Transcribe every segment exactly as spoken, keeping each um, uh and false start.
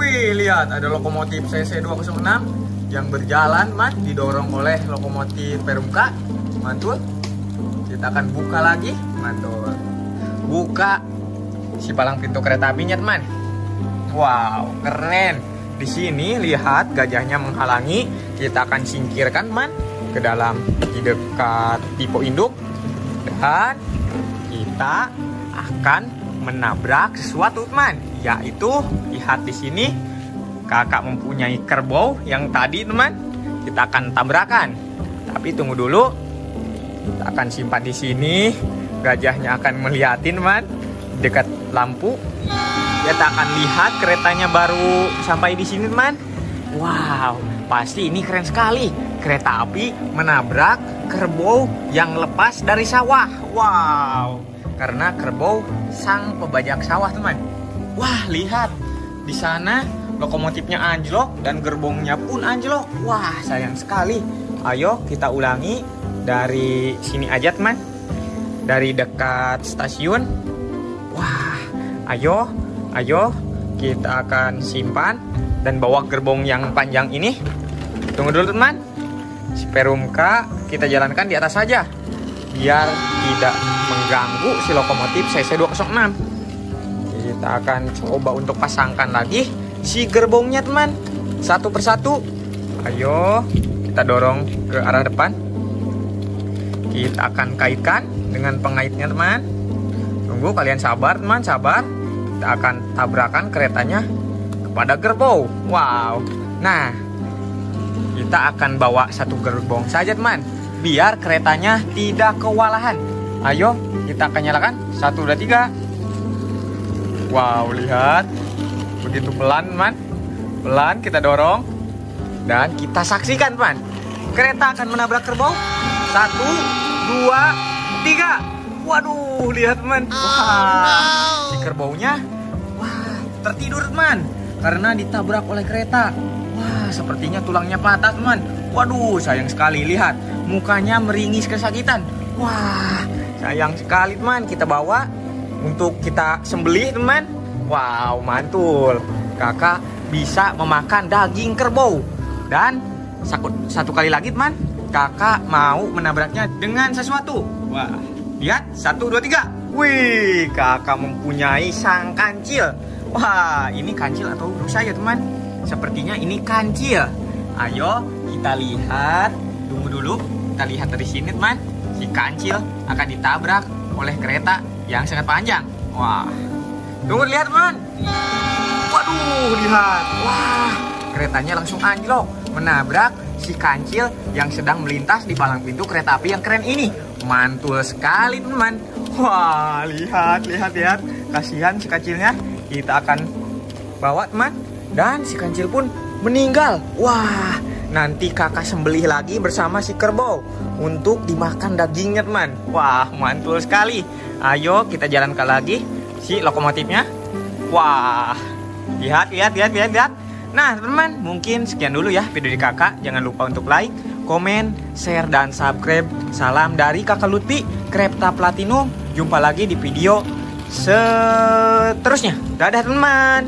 Wih, lihat ada lokomotif C C dua nol enam yang berjalan, man, didorong oleh lokomotif Perumka. Mantul. Kita akan buka lagi, mantul. Buka si palang pintu kereta apinya, teman. Wow, keren. Di sini lihat gajahnya menghalangi. Kita akan singkirkan, man, ke dalam di dekat tipe induk, dan kita akan menabrak sesuatu, teman. Yaitu lihat di sini kakak mempunyai kerbau yang tadi, teman. Kita akan tabrakan. Tapi tunggu dulu. Kita akan simpan di sini. Gajahnya akan melihatin, teman, dekat lampu. Kita akan lihat keretanya baru sampai di sini, teman. Wow, pasti ini keren sekali. Kereta api menabrak kerbau yang lepas dari sawah. Wow, karena kerbau sang pembajak sawah, teman. Wah, lihat di sana lokomotifnya anjlok dan gerbongnya pun anjlok. Wah, sayang sekali. Ayo kita ulangi dari sini aja, teman. Dari dekat stasiun. Wah, ayo, ayo kita akan simpan dan bawa gerbong yang panjang ini. Tunggu dulu, teman. Si Perumka kita jalankan di atas saja, biar tidak mengganggu si lokomotif C C dua nol enam. Kita akan coba untuk pasangkan lagi si gerbongnya, teman, satu persatu. Ayo kita dorong ke arah depan. Kita akan kaitkan dengan pengaitnya, teman. Tunggu, kalian sabar, teman, sabar. Kita akan tabrakan keretanya kepada gerbong. Wow. Nah, kita akan bawa satu gerbong saja, teman, biar keretanya tidak kewalahan. Ayo kita akan nyalakan. Satu, dua, tiga. Wow, lihat. Begitu pelan, teman. Pelan kita dorong. Dan kita saksikan, teman. Kereta akan menabrak kerbau. Satu, dua, tiga. Waduh, lihat, teman. Wah, si kerbaunya, wah, tertidur, teman, karena ditabrak oleh kereta. Wah, sepertinya tulangnya patah, teman. Waduh, sayang sekali. Lihat, mukanya meringis kesakitan. Wah, sayang sekali, teman. Kita bawa untuk kita sembelih, teman. Wow, mantul. Kakak bisa memakan daging kerbau. Dan satu kali lagi, teman, kakak mau menabraknya dengan sesuatu. Wah, lihat. Satu, dua, tiga. Wih, kakak mempunyai sang kancil. Wah, ini kancil atau rusa ya, teman? Sepertinya ini kancil. Ayo kita lihat. Tunggu dulu. Kita lihat dari sini, teman. Si kancil akan ditabrak oleh kereta yang sangat panjang. Wah, tunggu, lihat, teman. Waduh, lihat. Wah, keretanya langsung anjlok menabrak si kancil yang sedang melintas di palang pintu kereta api yang keren ini. Mantul sekali, teman. Wah, lihat, lihat, lihat. Kasihan si kancilnya. Kita akan bawa, teman. Dan si kancil pun meninggal. Wah, nanti kakak sembelih lagi bersama si kerbau untuk dimakan dagingnya, teman. Wah, mantul sekali. Ayo kita jalankan lagi si lokomotifnya. Wah, lihat, lihat, lihat, lihat, lihat. Nah, teman, mungkin sekian dulu ya video dari kakak. Jangan lupa untuk like, komen, share, dan subscribe. Salam dari kakak Lutfi, Kripta Platinum. Jumpa lagi di video seterusnya. Dadah, teman.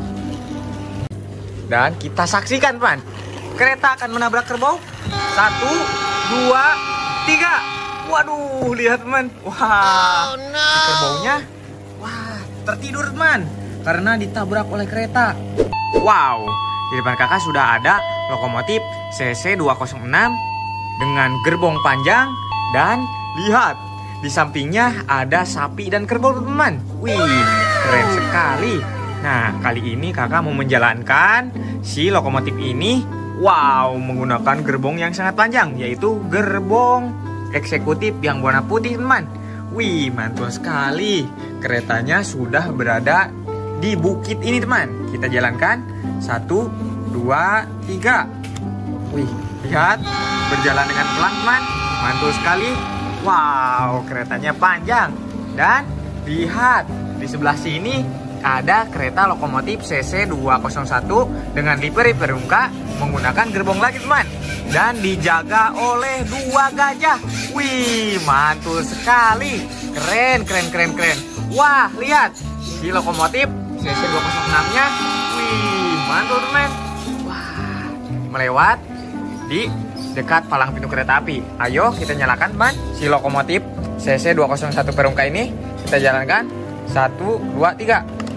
Dan kita saksikan, teman. Kereta akan menabrak kerbau. Satu, dua, tiga. Waduh, lihat, teman. Wah, oh, no. Si kerbaunya, wah, tertidur, teman, karena ditabrak oleh kereta. Wow, di depan kakak sudah ada lokomotif C C dua nol enam dengan gerbong panjang. Dan lihat, di sampingnya ada sapi dan kerbau, teman. Wih, keren sekali. Nah, kali ini kakak mau menjalankan si lokomotif ini. Wow, menggunakan gerbong yang sangat panjang, yaitu gerbong eksekutif yang warna putih, teman. Wih, mantul sekali. Keretanya sudah berada di bukit ini, teman. Kita jalankan. Satu, dua, tiga. Wih, lihat. Berjalan dengan pelan, teman. Mantul sekali. Wow, keretanya panjang. Dan lihat, di sebelah sini ada kereta lokomotif C C dua nol satu dengan livery Perumka menggunakan gerbong lagi, teman. Dan dijaga oleh dua gajah. Wih, mantul sekali. Keren, keren, keren, keren. Wah, lihat. Si lokomotif C C dua nol enam nya. Wih, mantul teman. Wah, melewat di dekat palang pintu kereta api. Ayo kita nyalakan teman si lokomotif C C dua nol satu Perumka ini. Kita jalankan. Satu, dua, tiga.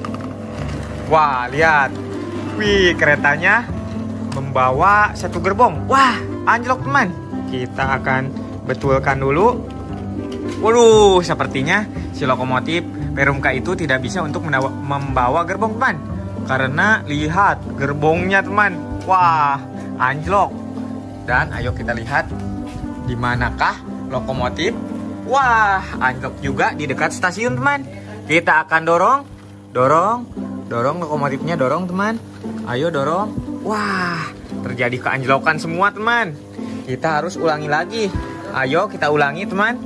Wah, lihat. Wih, keretanya membawa satu gerbong. Wah, anjlok teman. Kita akan betulkan dulu. Waduh, sepertinya si lokomotif Perumka itu tidak bisa untuk membawa gerbong teman. Karena lihat gerbongnya teman. Wah, anjlok. Dan ayo kita lihat di manakah lokomotif. Wah, anjlok juga di dekat stasiun teman. Kita akan dorong, dorong, dorong lokomotifnya, dorong teman. Ayo dorong. Wah, terjadi keanjlokan semua teman. Kita harus ulangi lagi. Ayo kita ulangi teman.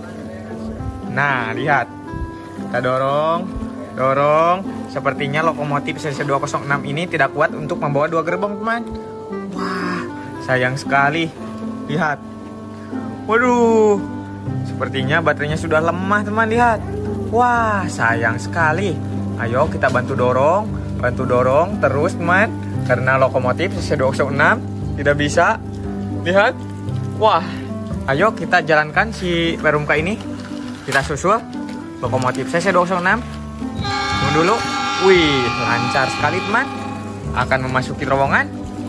Nah, lihat. Kita dorong, dorong. Sepertinya lokomotif C C dua nol enam ini tidak kuat untuk membawa dua gerbong teman. Wah, sayang sekali. Lihat. Waduh, sepertinya baterainya sudah lemah teman, lihat. Wah, sayang sekali. Ayo kita bantu dorong, bantu dorong terus teman. Karena lokomotif C C dua nol enam tidak bisa. Lihat. Wah, ayo kita jalankan si Perumka ini. Kita susul lokomotif C C dua nol enam. Tunggu dulu. Wih, lancar sekali teman. Akan memasuki terowongan.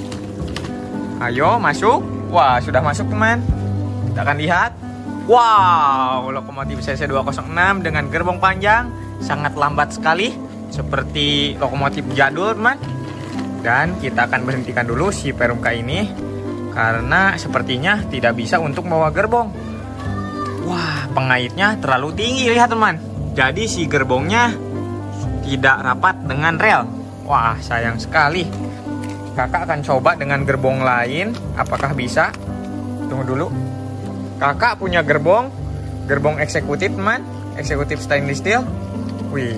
Ayo masuk. Wah, sudah masuk teman. Kita akan lihat. Wow, lokomotif C C dua nol enam dengan gerbong panjang. Sangat lambat sekali. Seperti lokomotif jadul teman. Dan kita akan berhentikan dulu si Perumka ini. Karena sepertinya tidak bisa untuk membawa gerbong. Wah, pengaitnya terlalu tinggi, lihat teman. Jadi si gerbongnya tidak rapat dengan rel. Wah, sayang sekali. Kakak akan coba dengan gerbong lain. Apakah bisa? Tunggu dulu. Kakak punya gerbong. Gerbong eksekutif teman. Eksekutif stainless steel. Wih.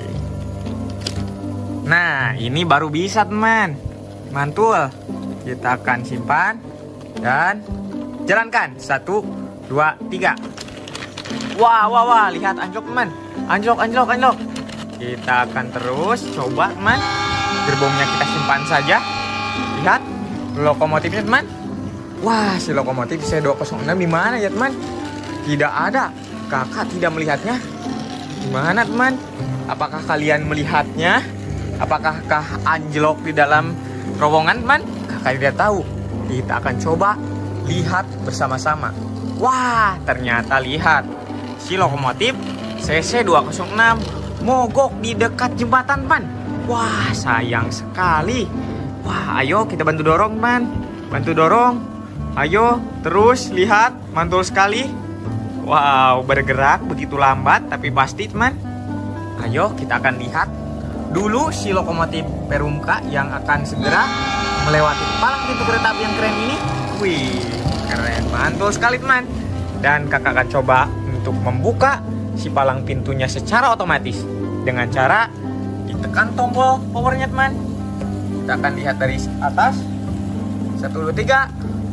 Nah, ini baru bisa teman. Mantul. Kita akan simpan. Dan jalankan. Satu, dua, tiga. Wah, wah, wah. Lihat anjlok teman. Anjlok, anjlok, anjlok. Kita akan terus coba teman. Gerbongnya kita simpan saja. Lihat lokomotifnya teman. Wah, si lokomotif C C dua nol enam di mana ya teman? Tidak ada. Kakak tidak melihatnya. Di mana teman? Apakah kalian melihatnya? Apakah anjlok di dalam terowongan teman? Kakak tidak tahu. Kita akan coba lihat bersama-sama. Wah, ternyata lihat si lokomotif C C dua nol enam mogok di dekat jembatan teman. Wah, sayang sekali. Wah, ayo kita bantu dorong teman. Bantu dorong. Ayo, terus lihat, mantul sekali. Wow, bergerak begitu lambat tapi pasti teman. Ayo kita akan lihat dulu si lokomotif Perumka yang akan segera melewati palang pintu kereta api yang keren ini. Wih, keren, mantul sekali teman. Dan kakak akan coba untuk membuka si palang pintunya secara otomatis dengan cara ditekan tombol powernya teman. Kita akan lihat dari atas. Satu, dua, tiga.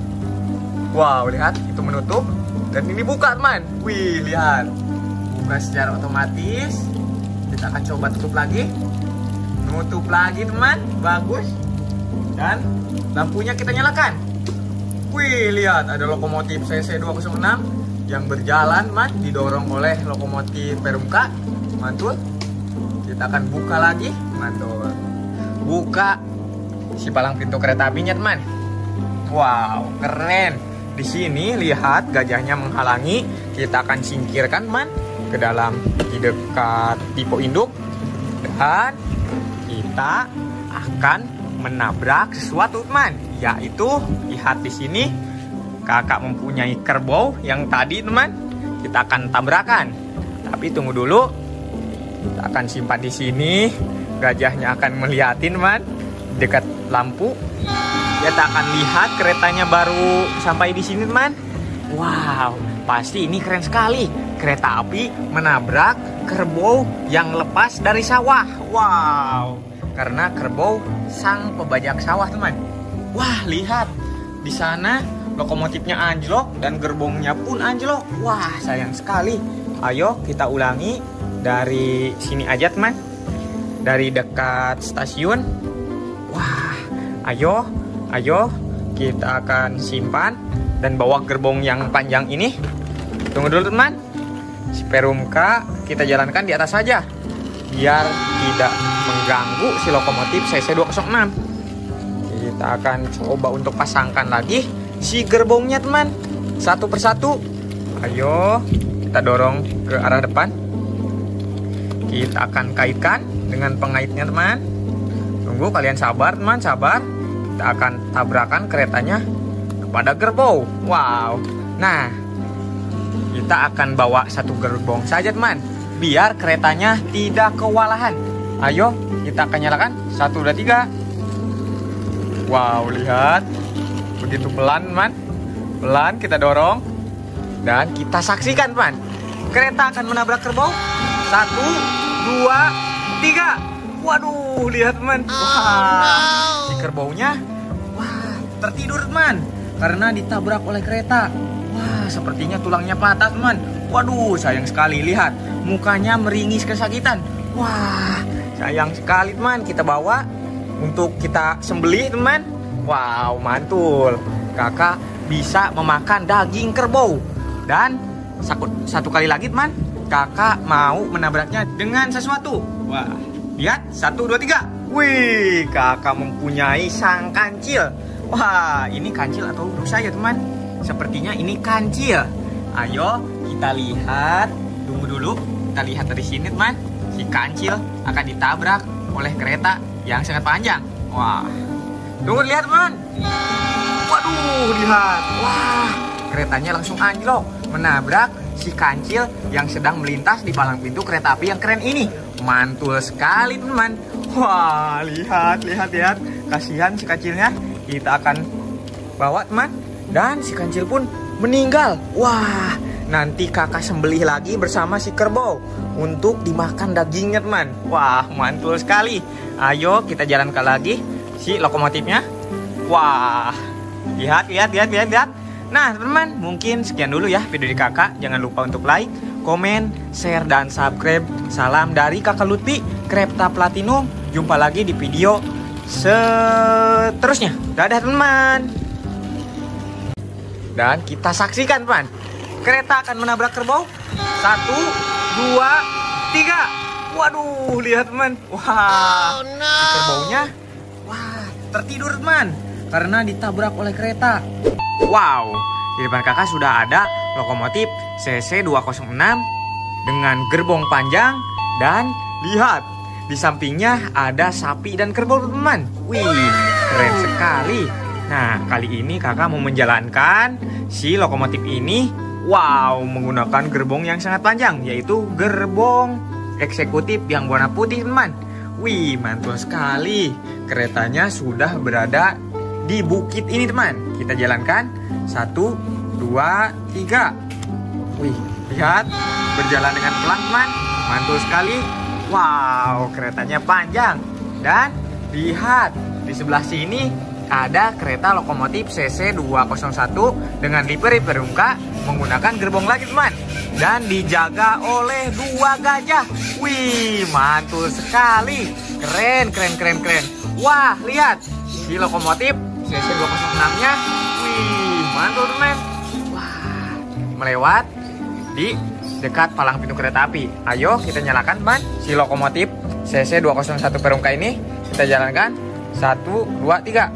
Wow, lihat itu menutup dan ini buka teman. Wih, lihat, buka secara otomatis. Kita akan coba tutup lagi. Nutup lagi teman. Bagus. Dan lampunya kita nyalakan. Wih, lihat ada lokomotif C C dua nol enam yang berjalan teman, didorong oleh lokomotif Perumka. Mantul. Kita akan buka lagi. Mantul. Buka si palang pintu kereta apinya teman. Wow, keren. Di sini lihat gajahnya menghalangi. Kita akan singkirkan teman ke dalam di dekat tipe induk. Dan kita akan menabrak sesuatu teman, yaitu lihat di sini kakak mempunyai kerbau yang tadi teman kita akan tabrakan. Tapi tunggu dulu, kita akan simpan di sini. Gajahnya akan melihatin teman dekat lampu. Kita akan lihat keretanya baru sampai di sini teman. Wow, pasti ini keren sekali. Kereta api menabrak kerbau yang lepas dari sawah. Wow, karena kerbau sang pembajak sawah teman. Wah, lihat di sana lokomotifnya anjlok dan gerbongnya pun anjlok. Wah, sayang sekali. Ayo kita ulangi dari sini aja teman. Dari dekat stasiun. Wah, Ayo, ayo, kita akan simpan dan bawa gerbong yang panjang ini. Tunggu dulu teman. Si Perumka kita jalankan di atas saja, biar tidak mengganggu si lokomotif C C dua nol enam. Kita akan coba untuk pasangkan lagi si gerbongnya teman, satu persatu. Ayo, kita dorong ke arah depan. Kita akan kaitkan dengan pengaitnya teman. Tunggu, kalian sabar teman, sabar. Kita akan tabrakan keretanya kepada gerbong. Wow. Nah, kita akan bawa satu gerbong saja teman, biar keretanya tidak kewalahan. Ayo, kita akan nyalakan. Satu, dua, tiga. Wow, lihat. Begitu pelan teman. Pelan kita dorong. Dan kita saksikan teman, kereta akan menabrak gerbong. Satu, dua, tiga. Waduh, lihat teman. Wah, si kerbaunya wah, tertidur teman, karena ditabrak oleh kereta. Wah, sepertinya tulangnya patah teman. Waduh, sayang sekali. Lihat, mukanya meringis kesakitan. Wah, sayang sekali teman. Kita bawa untuk kita sembelih teman. Wow, mantul. Kakak bisa memakan daging kerbau. Dan satu, satu kali lagi teman, kakak mau menabraknya dengan sesuatu. Wah, lihat. Satu, dua, tiga. Wih, kakak mempunyai sang kancil. Wah, ini kancil atau rusa ya teman? Sepertinya ini kancil. Ayo kita lihat. Tunggu dulu. Kita lihat dari sini teman. Si kancil akan ditabrak oleh kereta yang sangat panjang. Wah. Tunggu, lihat teman. Waduh, lihat. Wah, keretanya langsung anjlok menabrak si kancil yang sedang melintas di palang pintu kereta api yang keren ini. Mantul sekali teman. Wah, lihat, lihat, lihat. Kasihan si kancilnya. Kita akan bawa teman. Dan si kancil pun meninggal. Wah, nanti kakak sembelih lagi bersama si kerbau untuk dimakan dagingnya teman. Wah, mantul sekali. Ayo kita jalankan lagi si lokomotifnya. Wah, lihat, lihat, lihat, lihat, lihat. Nah teman, mungkin sekian dulu ya video di kakak. Jangan lupa untuk like, komen, share, dan subscribe. Salam dari kakak Lutfi, Kripta Platinum. Jumpa lagi di video seterusnya. Dadah teman. Dan kita saksikan teman, kereta akan menabrak kerbau. Satu, dua, tiga. Waduh, lihat teman. Wah, oh, no. Kerbaunya wah, tertidur teman, karena ditabrak oleh kereta. Wow, di depan kakak sudah ada lokomotif C C dua nol enam dengan gerbong panjang. Dan lihat, di sampingnya ada sapi dan kerbau teman. Wih, keren sekali. Nah, kali ini kakak mau menjalankan si lokomotif ini. Wow, menggunakan gerbong yang sangat panjang, yaitu gerbong eksekutif yang warna putih teman. Wih, mantul sekali. Keretanya sudah berada di bukit ini teman. Kita jalankan. Satu, dua, tiga. Wih, lihat. Berjalan dengan pelan teman. Mantul sekali. Wow, keretanya panjang. Dan lihat, di sebelah sini ada kereta lokomotif C C dua nol satu dengan livery Perumka menggunakan gerbong lagi teman. Dan dijaga oleh dua gajah. Wih, mantul sekali. Keren, keren, keren, keren. Wah, lihat. Si lokomotif C C dua nol enam nya. Wih, mantul teman. Wah, melewat di dekat palang pintu kereta api. Ayo kita nyalakan teman si lokomotif C C dua nol satu Perumka ini. Kita jalankan. Satu, dua, tiga.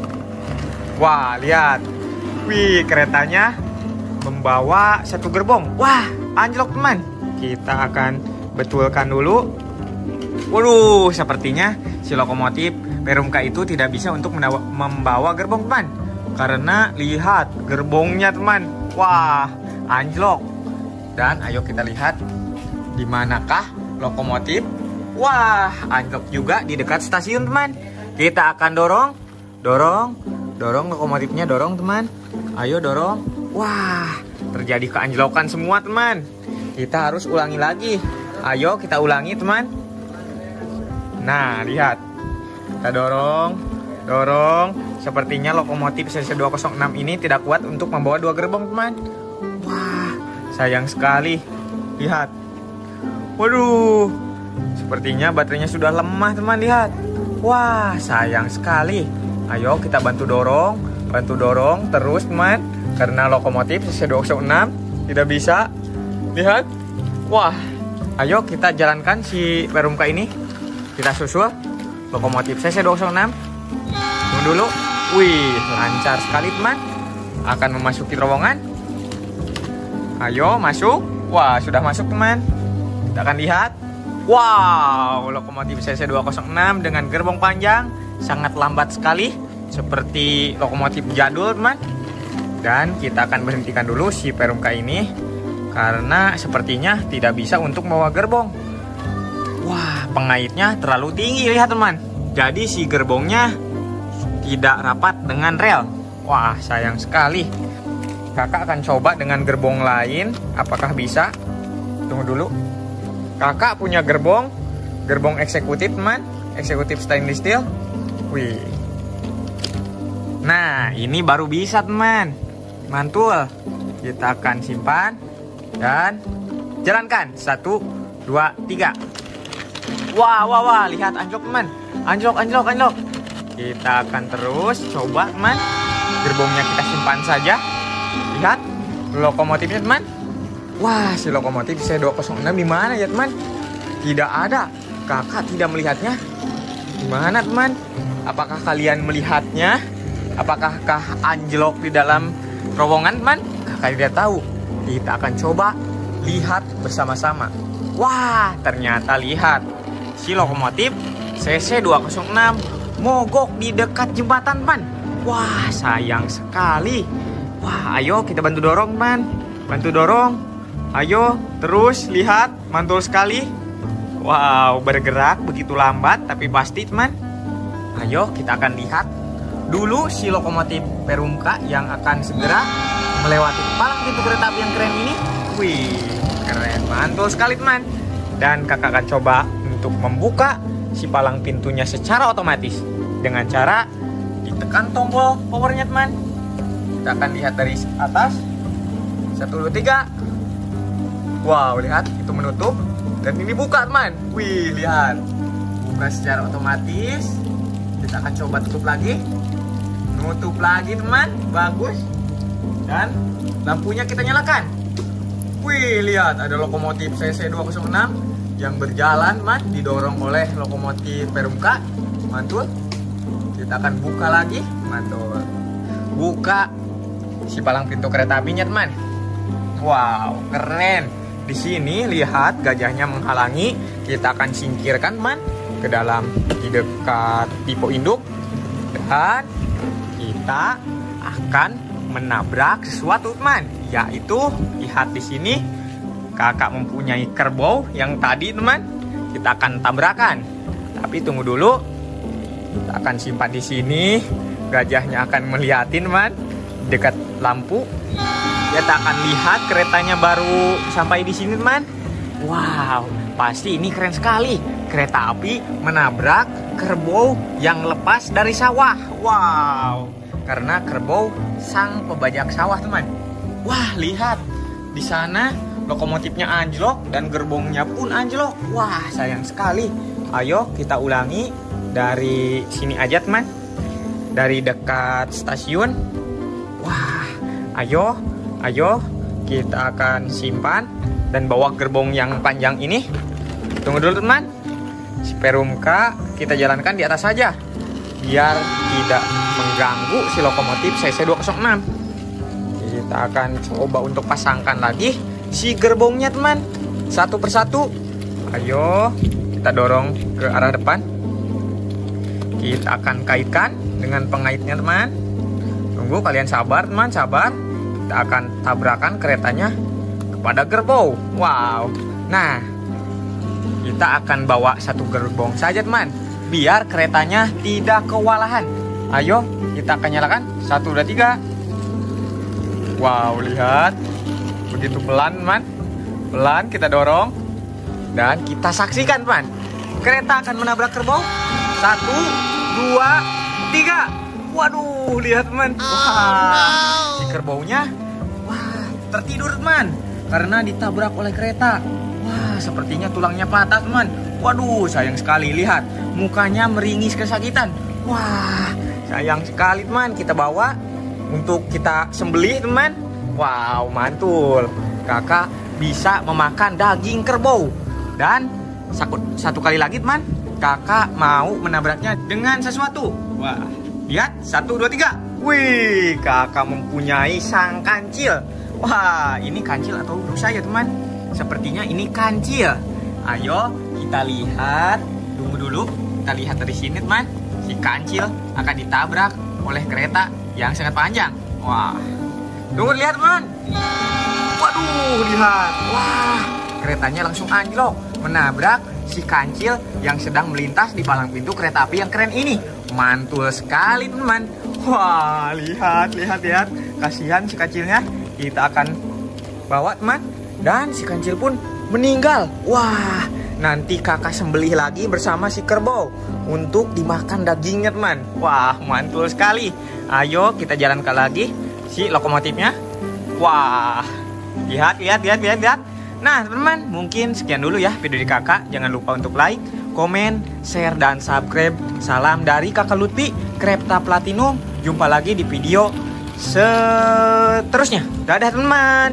Wah, lihat. Wih, keretanya membawa satu gerbong. Wah, anjlok teman. Kita akan betulkan dulu. Waduh, sepertinya si lokomotif Perumka itu tidak bisa untuk membawa gerbong teman. Karena lihat gerbongnya teman. Wah, anjlok. Dan ayo kita lihat di manakah lokomotif. Wah, anjlok juga di dekat stasiun teman. Kita akan dorong, dorong, dorong lokomotifnya, dorong teman. Ayo dorong. Wah, terjadi keanjlokan semua teman. Kita harus ulangi lagi. Ayo kita ulangi teman. Nah, lihat. Kita dorong, dorong. Sepertinya lokomotif C C dua nol enam ini tidak kuat untuk membawa dua gerbong teman. Wah, sayang sekali. Lihat. Waduh, sepertinya baterainya sudah lemah teman, lihat. Wah, sayang sekali. Ayo kita bantu dorong, bantu dorong terus teman. Karena lokomotif C C dua nol enam tidak bisa. Lihat. Wah. Ayo kita jalankan si Perumka ini. Kita susul lokomotif C C dua nol enam. Tunggu dulu. Wih, lancar sekali teman. Akan memasuki terowongan. Ayo masuk. Wah, sudah masuk teman. Kita akan lihat. Wow, lokomotif C C dua nol enam dengan gerbong panjang, sangat lambat sekali, seperti lokomotif jadul teman. Dan kita akan berhentikan dulu si Perumka ini, karena sepertinya tidak bisa untuk membawa gerbong. Wah, pengaitnya terlalu tinggi, lihat teman. Jadi si gerbongnya tidak rapat dengan rel. Wah, sayang sekali. Kakak akan coba dengan gerbong lain, apakah bisa? Tunggu dulu. Kakak punya gerbong, gerbong eksekutif teman, eksekutif stainless steel. Wih. Nah, ini baru bisa teman. Mantul. Kita akan simpan dan jalankan. Satu, dua, tiga. Wah, wah, wah. Lihat anjlok teman. Anjlok, anjlok, anjlok. Kita akan terus coba teman. Gerbongnya kita simpan saja. Lihat lokomotifnya teman. Wah, si lokomotif C C dua nol enam di mana ya teman? Tidak ada. Kakak tidak melihatnya. Di mana teman? Apakah kalian melihatnya? Apakah anjlok di dalam terowongan teman? Kakak tidak tahu. Kita akan coba lihat bersama-sama. Wah, ternyata lihat. Si lokomotif C C dua nol enam mogok di dekat jembatan teman. Wah, sayang sekali. Wah, ayo kita bantu dorong teman. Bantu dorong. Ayo, terus lihat, mantul sekali. Wow, bergerak begitu lambat, tapi pasti teman. Ayo, kita akan lihat dulu si lokomotif Perumka yang akan segera melewati palang pintu kereta api yang keren ini. Wih, keren, mantul sekali teman. Dan kakak akan coba untuk membuka si palang pintunya secara otomatis dengan cara ditekan tombol powernya teman. Kita akan lihat dari atas. Satu, dua, tiga. Wow, lihat, itu menutup dan ini buka teman. Wih, lihat, buka secara otomatis. Kita akan coba tutup lagi, nutup lagi teman, bagus. Dan lampunya kita nyalakan. Wih, lihat, ada lokomotif C C dua nol enam yang berjalan teman, didorong oleh lokomotif Perumka. Mantul. Kita akan buka lagi, mantul. Buka si palang pintu kereta apinya teman. Wow, keren. Di sini lihat gajahnya menghalangi. Kita akan singkirkan teman ke dalam di dekat tipe induk dan kita akan menabrak sesuatu teman, yaitu lihat di sini kakak mempunyai kerbau yang tadi teman. Kita akan tabrakan. Tapi tunggu dulu. Kita akan simpan di sini. Gajahnya akan melihatin teman dekat lampu. Kita akan lihat keretanya baru sampai di sini teman. Wow, pasti ini keren sekali. Kereta api menabrak kerbau yang lepas dari sawah. Wow, karena kerbau sang pembajak sawah teman. Wah, lihat di sana lokomotifnya anjlok dan gerbongnya pun anjlok. Wah, sayang sekali. Ayo kita ulangi dari sini aja teman. Dari dekat stasiun. Wah, ayo. Ayo, kita akan simpan dan bawa gerbong yang panjang ini. Tunggu dulu teman. Si Perumka kita jalankan di atas saja, biar tidak mengganggu si lokomotif C C dua nol enam. Kita akan coba untuk pasangkan lagi si gerbongnya teman, satu persatu. Ayo, kita dorong ke arah depan. Kita akan kaitkan dengan pengaitnya teman. Tunggu, kalian sabar teman, sabar. Kita akan tabrakan keretanya kepada gerbong. Wow. Nah, kita akan bawa satu gerbong saja teman, biar keretanya tidak kewalahan. Ayo, kita akan nyalakan. Satu, dua, tiga. Wow, lihat. Begitu pelan teman. Pelan kita dorong. Dan kita saksikan teman, kereta akan menabrak gerbong. Satu, dua, tiga. Waduh, lihat teman. Wah, si kerbaunya wah tertidur teman, karena ditabrak oleh kereta. Wah, sepertinya tulangnya patah teman. Waduh, sayang sekali. Lihat, mukanya meringis kesakitan. Wah, sayang sayang sekali teman, kita bawa untuk kita sembelih teman. Wow, mantul. Kakak bisa memakan daging kerbau. Dan satu kali lagi teman, kakak mau menabraknya dengan sesuatu. Wah, lihat, satu, dua, tiga. Wih, kakak mempunyai sang kancil. Wah, ini kancil atau rusa ya teman? Sepertinya ini kancil. Ayo kita lihat. Tunggu dulu, kita lihat dari sini teman. Si kancil akan ditabrak oleh kereta yang sangat panjang. Wah, tunggu lihat teman. Waduh, lihat. Wah, keretanya langsung anjlok menabrak si kancil yang sedang melintas di palang pintu kereta api yang keren ini. Mantul sekali teman. Wah, lihat, lihat, lihat. Kasihan si kancilnya. Kita akan bawa teman. Dan si kancil pun meninggal. Wah, nanti kakak sembelih lagi bersama si kerbau untuk dimakan dagingnya teman. Wah, mantul sekali. Ayo kita jalankan lagi si lokomotifnya. Wah, lihat, lihat, lihat, lihat, lihat. Nah teman-teman, mungkin sekian dulu ya video dari kakak. Jangan lupa untuk like, komen, share, dan subscribe. Salam dari kakak Lutfi, Krepta Platinum. Jumpa lagi di video seterusnya. Dadah teman.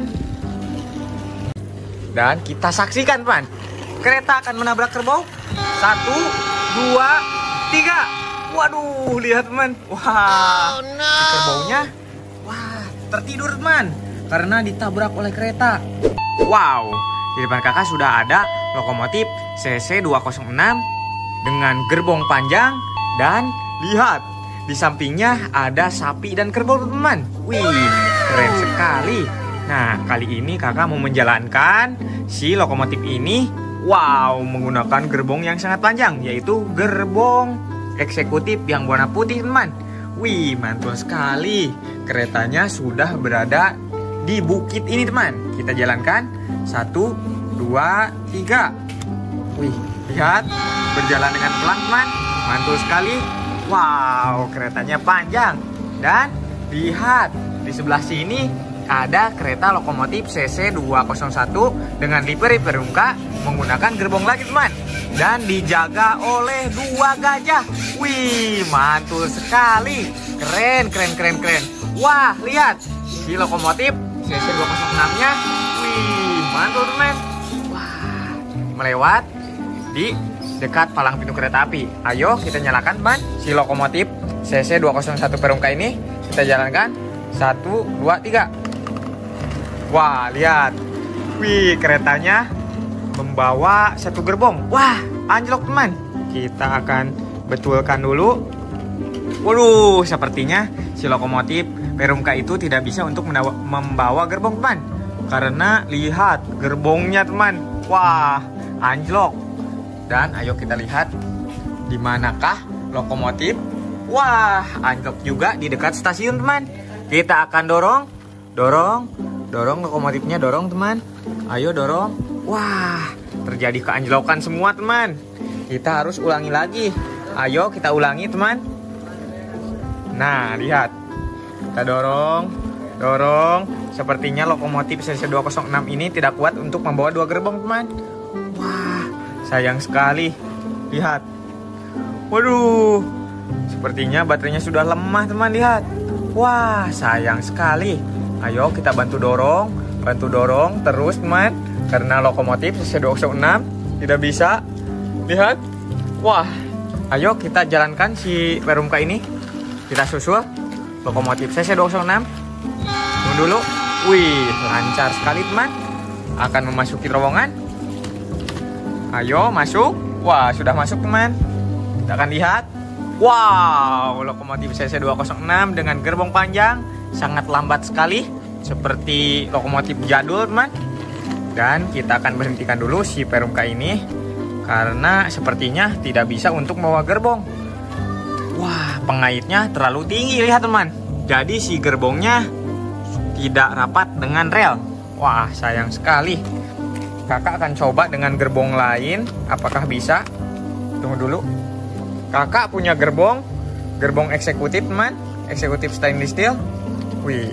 Dan kita saksikan teman, kereta akan menabrak kerbau. Satu, dua, tiga. Waduh, lihat teman. Wah, oh, no. Kerbaunya, wah, tertidur teman, karena ditabrak oleh kereta. Wow, di depan kakak sudah ada lokomotif C C dua nol enam dengan gerbong panjang. Dan lihat, di sampingnya ada sapi dan kerbau teman. Wih, keren sekali. Nah, kali ini kakak mau menjalankan si lokomotif ini. Wow, menggunakan gerbong yang sangat panjang, yaitu gerbong eksekutif yang warna putih teman. Wih, mantul sekali. Keretanya sudah berada di bukit ini teman. Kita jalankan. Satu, dua, tiga. Wih, lihat, berjalan dengan pelan teman. Mantul sekali. Wow, keretanya panjang. Dan lihat, di sebelah sini ada kereta lokomotif C C dua nol satu dengan livery Perumka menggunakan gerbong lagi teman. Dan dijaga oleh dua gajah. Wih, mantul sekali. Keren, keren, keren, keren. Wah, lihat, si lokomotif C C dua nol enam nya. Wih, mantul teman. Wah, melewat di dekat palang pintu kereta api. Ayo kita nyalakan teman si lokomotif C C dua nol satu Perumka ini. Kita jalankan. Satu, dua, tiga. Wah, lihat. Wih, keretanya membawa satu gerbong. Wah, anjlok teman. Kita akan betulkan dulu. Waduh, sepertinya si lokomotif Perumka itu tidak bisa untuk membawa gerbong teman. Karena lihat gerbongnya teman. Wah, anjlok. Dan ayo kita lihat di manakah lokomotif. Wah, anjlok juga di dekat stasiun teman. Kita akan dorong, dorong, dorong lokomotifnya, dorong teman. Ayo dorong. Wah, terjadi keanjlokan semua teman. Kita harus ulangi lagi. Ayo kita ulangi teman. Nah, lihat. Kita dorong, dorong. Sepertinya lokomotif C C dua nol enam ini tidak kuat untuk membawa dua gerbong teman. Wah, sayang sekali. Lihat. Waduh, sepertinya baterainya sudah lemah teman, lihat. Wah, sayang sekali. Ayo kita bantu dorong, bantu dorong terus teman. Karena lokomotif C C dua nol enam tidak bisa. Lihat. Wah, ayo kita jalankan si Perumka ini. Kita susul lokomotif C C dua nol enam. Tunggu dulu. Wih, lancar sekali teman. Akan memasuki terowongan. Ayo masuk. Wah, sudah masuk teman. Kita akan lihat. Wow, lokomotif C C dua nol enam dengan gerbong panjang. Sangat lambat sekali, seperti lokomotif jadul teman. Dan kita akan berhentikan dulu si Perumka ini, karena sepertinya tidak bisa untuk membawa gerbong. Wah, pengaitnya terlalu tinggi, lihat teman. Jadi si gerbongnya tidak rapat dengan rel. Wah, sayang sekali. Kakak akan coba dengan gerbong lain. Apakah bisa? Tunggu dulu. Kakak punya gerbong, gerbong eksekutif teman, eksekutif stainless steel. Wih.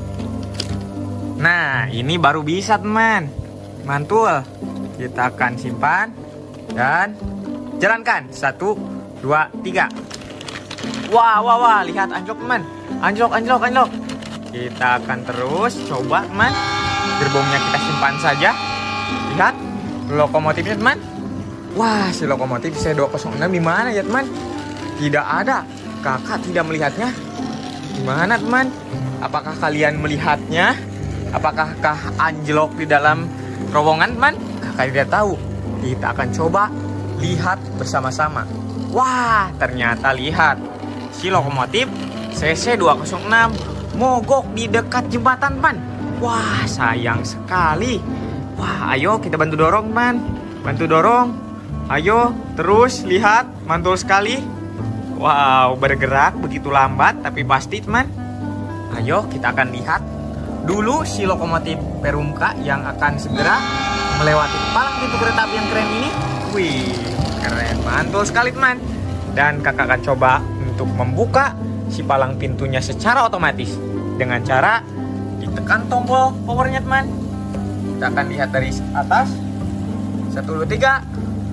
Nah, ini baru bisa teman. Mantul. Kita akan simpan dan jalankan. Satu, dua, tiga. Wah, wah, wah, lihat anjlok teman. Anjlok, anjlok, anjlok. Kita akan terus coba teman. Gerbongnya kita simpan saja. Lihat lokomotifnya teman. Wah, si lokomotif C dua nol enam di mana ya teman? Tidak ada. Kakak tidak melihatnya. Di mana teman? Apakah kalian melihatnya? Apakah anjlok di dalam terowongan teman? Kakak tidak tahu. Kita akan coba lihat bersama-sama. Wah, ternyata lihat. Si lokomotif C C dua nol enam mogok di dekat jembatan teman. Wah, sayang sekali. Wah, ayo kita bantu dorong teman. Bantu dorong. Ayo, terus lihat, mantul sekali. Wow, bergerak begitu lambat tapi pasti teman. Ayo kita akan lihat dulu si lokomotif Perumka yang akan segera melewati palang pintu kereta api yang keren ini. Wih, keren, mantul sekali teman. Dan kakak akan coba untuk membuka si palang pintunya secara otomatis dengan cara ditekan tombol powernya teman. Kita akan lihat dari atas. Satu, dua, tiga.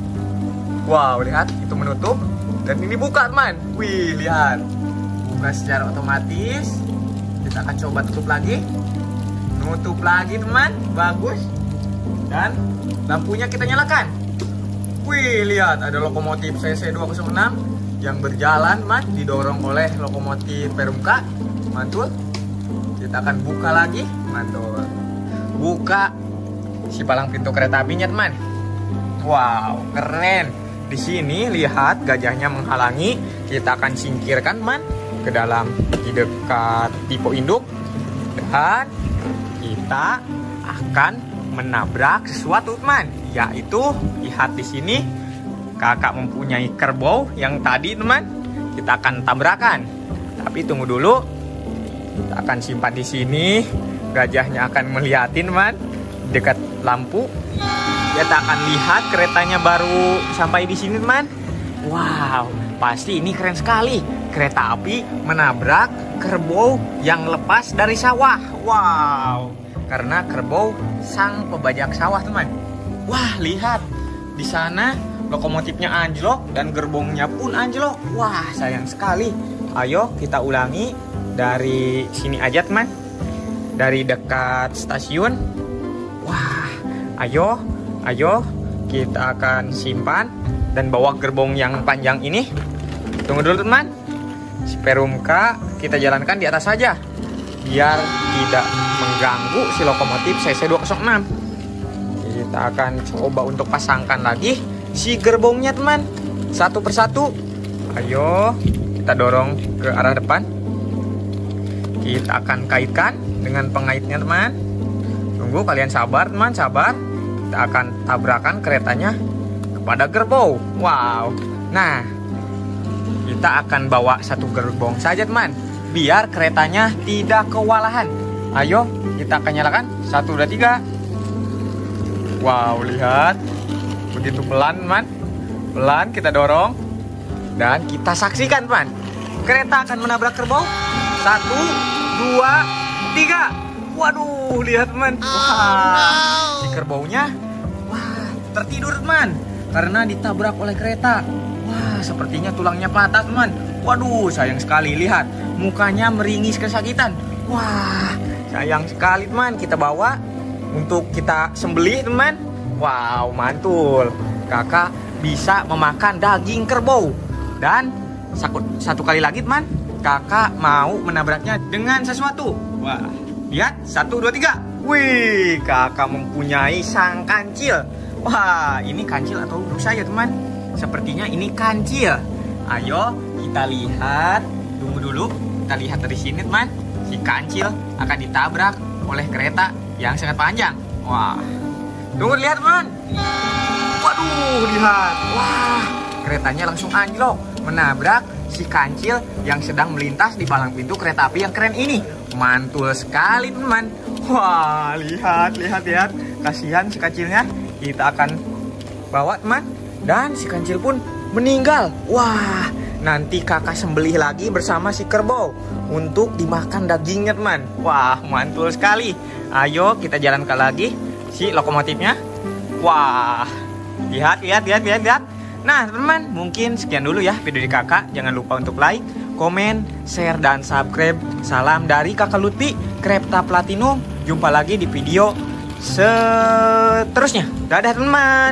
Wow, lihat itu menutup dan ini buka teman. Wih, lihat, buka secara otomatis. Kita akan coba tutup lagi. Nutup lagi teman, bagus. Dan lampunya kita nyalakan. Wih, lihat ada lokomotif C C dua nol enam yang berjalan teman, didorong oleh lokomotif Perumka. Mantul. Kita akan buka lagi. Mantul. Buka si palang pintu kereta apinya teman. Wow, keren. Di sini lihat gajahnya menghalangi. Kita akan singkirkan teman ke dalam di dekat tipe induk. Dan kita akan menabrak sesuatu teman, yaitu lihat di sini kakak mempunyai kerbau yang tadi teman kita akan tabrakan. Tapi tunggu dulu, kita akan simpan di sini. Gajahnya akan melihatin teman dekat lampu. Kita akan lihat keretanya baru sampai di sini teman. Wow, pasti ini keren sekali. Kereta api menabrak kerbau yang lepas dari sawah. Wow, karena kerbau sang pembajak sawah teman. Wah, lihat di sana lokomotifnya anjlok dan gerbongnya pun anjlok. Wah, sayang sekali. Ayo kita ulangi dari sini aja teman, dari dekat stasiun. Wah, ayo, ayo kita akan simpan dan bawa gerbong yang panjang ini. Tunggu dulu teman. Si Perumka kita jalankan di atas saja biar tidak mengganggu si lokomotif C C dua nol enam. Kita akan coba untuk pasangkan lagi si gerbongnya teman, satu persatu. Ayo kita dorong ke arah depan. Kita akan kaitkan dengan pengaitnya teman. Tunggu, kalian sabar teman, sabar. Kita akan tabrakan keretanya kepada gerbong. Wow. Nah, kita akan bawa satu gerbong saja teman, biar keretanya tidak kewalahan. Ayo kita akan nyalakan. Satu, dua, tiga. Wow, lihat begitu pelan teman. Pelan kita dorong. Dan kita saksikan teman, kereta akan menabrak kerbau. Satu, dua, tiga. Waduh, lihat teman. Wah, si kerbaunya wah tertidur teman, karena ditabrak oleh kereta. Wah, sepertinya tulangnya patah teman. Waduh, sayang sekali. Lihat, mukanya meringis kesakitan. Wah, sayang sekali teman. Kita bawa untuk kita sembelih teman. Wow, mantul. Kakak bisa memakan daging kerbau. Dan satu, satu kali lagi teman, kakak mau menabraknya dengan sesuatu. Wah, lihat, satu, dua, tiga. Wih, kakak mempunyai sang kancil. Wah, ini kancil atau busa ya teman? Sepertinya ini kancil. Ayo kita lihat. Tunggu dulu. Kita lihat dari sini teman. Si kancil akan ditabrak oleh kereta yang sangat panjang. Wah. Tunggu, lihat teman. Waduh, lihat. Wah, keretanya langsung anjlok menabrak si kancil yang sedang melintas di palang pintu kereta api yang keren ini. Mantul sekali teman. Wah, lihat, lihat, lihat. Kasihan si kancilnya. Kita akan bawa teman. Dan si kancil pun meninggal. Wah, nanti kakak sembelih lagi bersama si kerbau untuk dimakan dagingnya teman. Wah, mantul sekali. Ayo kita jalankan lagi si lokomotifnya. Wah, lihat, lihat, lihat, lihat, lihat. Nah teman, mungkin sekian dulu ya video di kakak. Jangan lupa untuk like, komen, share, dan subscribe. Salam dari Kakak Lutfi, Kripta Platinum. Jumpa lagi di video seterusnya. Dadah teman.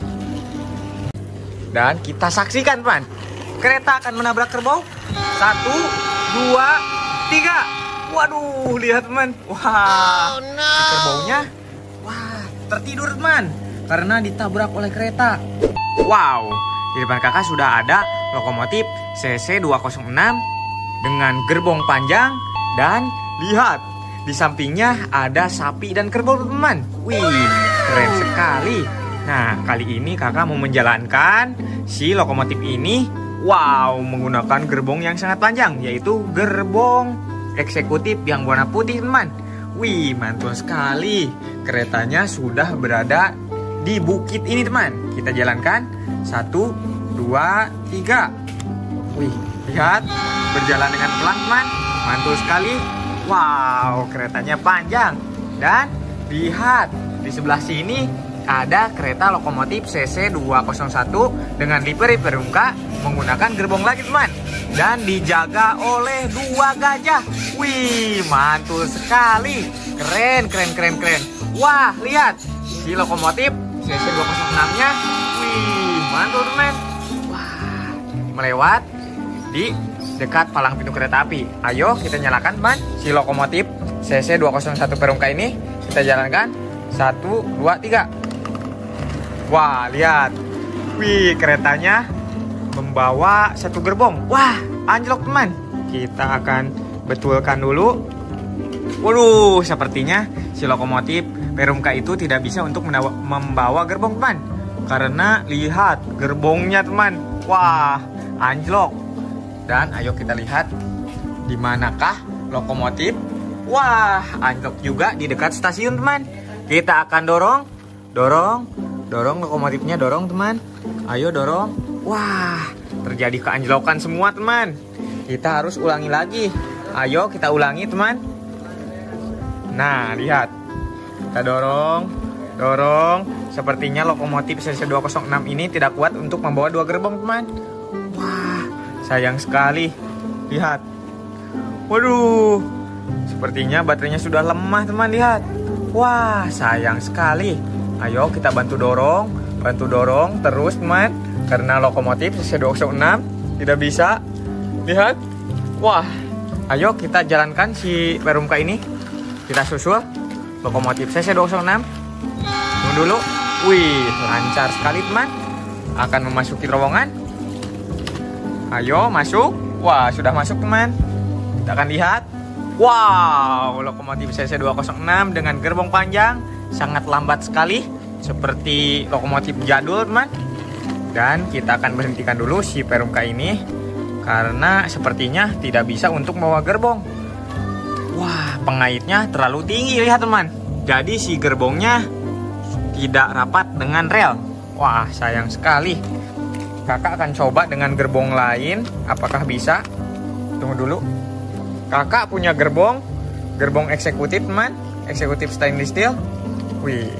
Dan kita saksikan teman, kereta akan menabrak kerbau. Satu, dua, tiga. Waduh, lihat teman. Wah, oh, no. Si kerbaunya, wah, tertidur teman, karena ditabrak oleh kereta. Wow, di depan kakak sudah ada lokomotif C C dua nol enam dengan gerbong panjang. Dan lihat, di sampingnya ada sapi dan kerbau teman. Wih, keren sekali. Nah, kali ini kakak mau menjalankan si lokomotif ini. Wow, menggunakan gerbong yang sangat panjang, yaitu gerbong eksekutif yang warna putih teman. Wih, mantul sekali. Keretanya sudah berada di bukit ini teman. Kita jalankan. Satu, dua, tiga. Wih, lihat, berjalan dengan pelan teman. Mantul sekali. Wow, keretanya panjang. Dan lihat, di sebelah sini ada kereta lokomotif C C dua nol satu dengan livery Perumka menggunakan gerbong lagi teman. Dan dijaga oleh dua gajah. Wih, mantul sekali. Keren, keren, keren, keren. Wah, lihat, si lokomotif C C dua nol enam nya. Wih, mantul teman. Wah, melewat di dekat palang pintu kereta api. Ayo kita nyalakan teman si lokomotif C C dua nol satu Perumka ini. Kita jalankan. Satu, dua, tiga. Wah, lihat. Wih, keretanya membawa satu gerbong. Wah, anjlok teman. Kita akan betulkan dulu. Waduh, sepertinya si lokomotif Perumka itu tidak bisa untuk membawa gerbong teman. Karena lihat gerbongnya teman. Wah, anjlok. Dan ayo kita lihat di manakah lokomotif. Wah, anjlok juga di dekat stasiun teman. Kita akan dorong, dorong, dorong lokomotifnya, dorong teman. Ayo dorong. Wah, terjadi keanjlokan semua teman. Kita harus ulangi lagi. Ayo kita ulangi teman. Nah, lihat. Kita dorong, dorong. Sepertinya lokomotif C C dua nol enam ini tidak kuat untuk membawa dua gerbong teman. Wah, sayang sekali. Lihat. Waduh, sepertinya baterainya sudah lemah teman, lihat. Wah, sayang sekali. Ayo kita bantu dorong, bantu dorong terus teman. Karena lokomotif C C dua nol enam tidak bisa. Lihat. Wah, ayo kita jalankan si Perumka ini. Kita susul lokomotif C C dua nol enam. Tunggu dulu. Wih, lancar sekali teman. Akan memasuki terowongan. Ayo masuk. Wah, sudah masuk teman. Kita akan lihat. Wow, lokomotif C C dua nol enam dengan gerbong panjang sangat lambat sekali, seperti lokomotif jadul teman. Dan kita akan berhentikan dulu si Perumka ini karena sepertinya tidak bisa untuk membawa gerbong. Wah, pengaitnya terlalu tinggi, lihat teman. Jadi si gerbongnya tidak rapat dengan rel. Wah, sayang sekali. Kakak akan coba dengan gerbong lain. Apakah bisa? Tunggu dulu. Kakak punya gerbong, gerbong eksekutif teman, eksekutif stainless steel. Wih.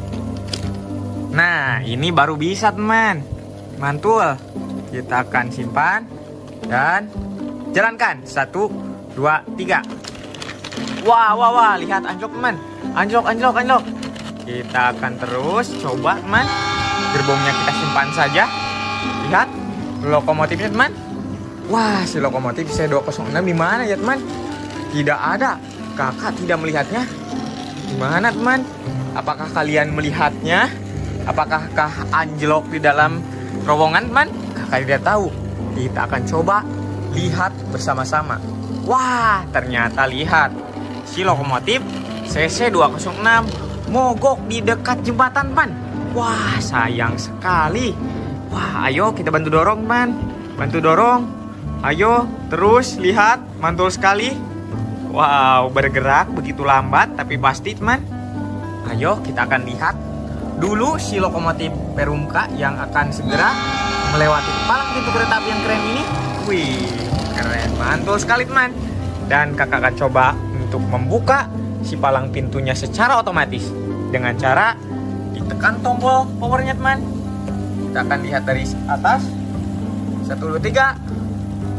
Nah, ini baru bisa teman. Mantul. Kita akan simpan dan jalankan. Satu, dua, tiga. Wah, wah, wah. Lihat anjlok teman. Anjlok, anjlok, anjlok. Kita akan terus coba teman. Gerbongnya kita simpan saja. Lihat lokomotifnya teman. Wah, si lokomotif C C dua nol enam di mana ya teman? Tidak ada. Kakak tidak melihatnya. Di mana teman? Apakah kalian melihatnya? Apakah anjlok di dalam terowongan teman? Kakak tidak tahu. Kita akan coba lihat bersama-sama. Wah, ternyata lihat si lokomotif C C dua nol enam mogok di dekat jembatan teman. Wah, sayang sekali. Wah, ayo kita bantu dorong teman. Bantu dorong. Ayo, terus lihat, mantul sekali. Wow, bergerak begitu lambat tapi pasti teman. Ayo kita akan lihat dulu si lokomotif Perumka yang akan segera melewati palang pintu kereta api yang keren ini. Wih, keren, mantul sekali teman. Dan kakak akan coba untuk membuka si palang pintunya secara otomatis dengan cara ditekan tombol powernya teman. Kita akan lihat dari atas. Satu, dua, tiga.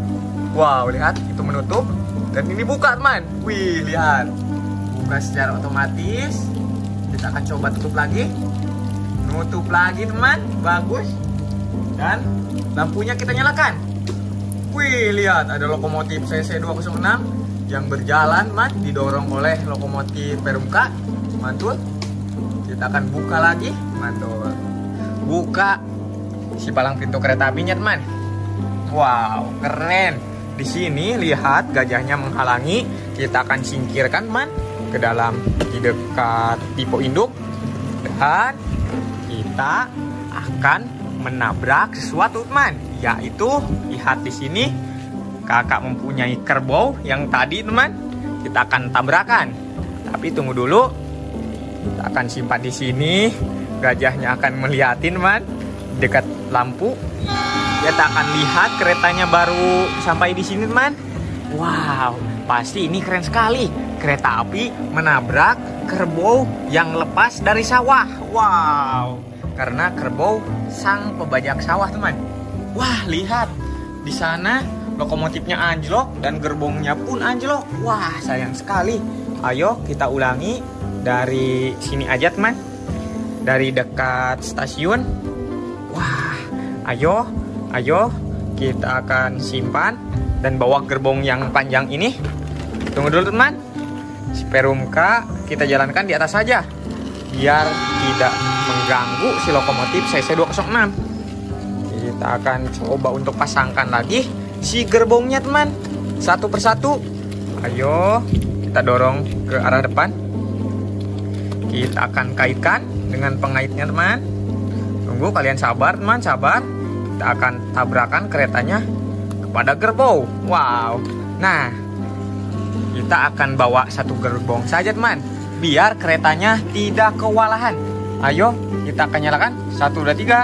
Wow, lihat itu menutup dan ini buka teman. Wih, lihat. Buka secara otomatis. Kita akan coba tutup lagi. Nutup lagi teman. Bagus. Dan lampunya kita nyalakan. Wih, lihat ada lokomotif C C dua nol enam yang berjalan man, didorong oleh lokomotif Perumka. Mantul. Kita akan buka lagi. Mantul. Buka si palang pintu kereta apinya teman. Wow, keren. Di sini lihat gajahnya menghalangi. Kita akan singkirkan man ke dalam di dekat tipe induk dan kita akan menabrak sesuatu teman, yaitu lihat di sini kakak mempunyai kerbau yang tadi teman kita akan tabrakan. Tapi tunggu dulu, kita akan simpan di sini. Gajahnya akan melihatin teman dekat lampu. Kita akan lihat keretanya baru sampai di sini teman. Wow, pasti ini keren sekali. Kereta api menabrak kerbau yang lepas dari sawah. Wow, karena kerbau sang pembajak sawah teman. Wah, lihat di sana lokomotifnya anjlok dan gerbongnya pun anjlok. Wah, sayang sekali. Ayo kita ulangi dari sini aja teman, dari dekat stasiun. Wah, ayo, ayo kita akan simpan dan bawa gerbong yang panjang ini. Tunggu dulu teman. Si Perumka kita jalankan di atas saja biar tidak mengganggu si lokomotif C C dua nol enam. Kita akan coba untuk pasangkan lagi si gerbongnya teman, satu persatu. Ayo kita dorong ke arah depan. Kita akan kaitkan dengan pengaitnya teman. Tunggu, kalian sabar teman, sabar. Kita akan tabrakan keretanya kepada gerbong. Wow. Nah, kita akan bawa satu gerbong saja teman, biar keretanya tidak kewalahan. Ayo kita akan nyalakan. Satu, dua, tiga.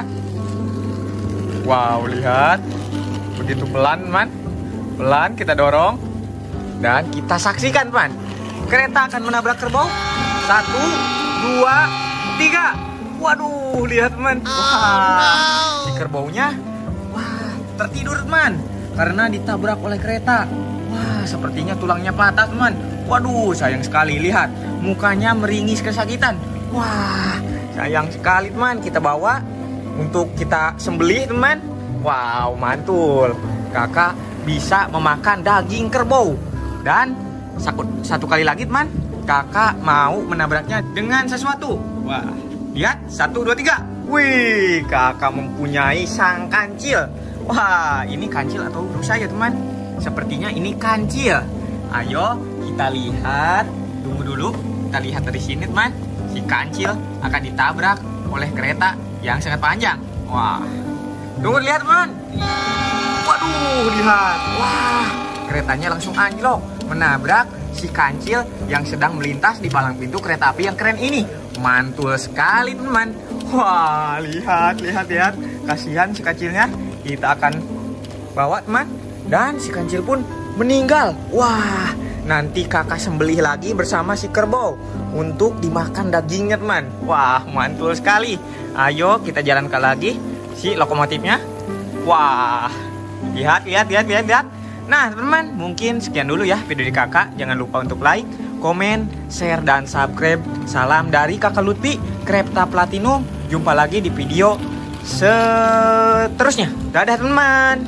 Wow, lihat. Begitu pelan teman. Pelan kita dorong. Dan kita saksikan teman, kereta akan menabrak kerbau. Satu, dua, tiga. Waduh, lihat teman. Wah, si kerbaunya wah tertidur teman, karena ditabrak oleh kereta. Wah, sepertinya tulangnya patah teman. Waduh, sayang sekali. Lihat, mukanya meringis kesakitan. Wah, sayang sekali teman. Kita bawa untuk kita sembelih teman. Wow, mantul. Kakak bisa memakan daging kerbau. Dan satu kali lagi teman, kakak mau menabraknya dengan sesuatu. Wah, lihat. Satu, dua, tiga. Wih, kakak mempunyai sang kancil. Wah, ini kancil atau rusa ya teman? Sepertinya ini kancil. Ayo kita lihat. Tunggu dulu. Kita lihat dari sini teman. Si kancil akan ditabrak oleh kereta yang sangat panjang. Wah, tunggu lihat teman. Waduh, lihat. Wah, keretanya langsung anjlok menabrak si kancil yang sedang melintas di palang pintu kereta api yang keren ini. Mantul sekali teman. Wah, lihat, lihat, lihat. Kasihan si kancilnya. Kita akan bawa teman. Dan si kancil pun meninggal. Wah, nanti kakak sembelih lagi bersama si kerbau untuk dimakan dagingnya teman. Wah, mantul sekali. Ayo kita jalankan lagi si lokomotifnya. Wah, lihat, lihat, lihat, lihat, lihat. Nah teman-teman, mungkin sekian dulu ya video dari kakak. Jangan lupa untuk like, komen, share, dan subscribe. Salam dari kakak Lutfi, Kripta Platinum. Jumpa lagi di video seterusnya. Dadah teman.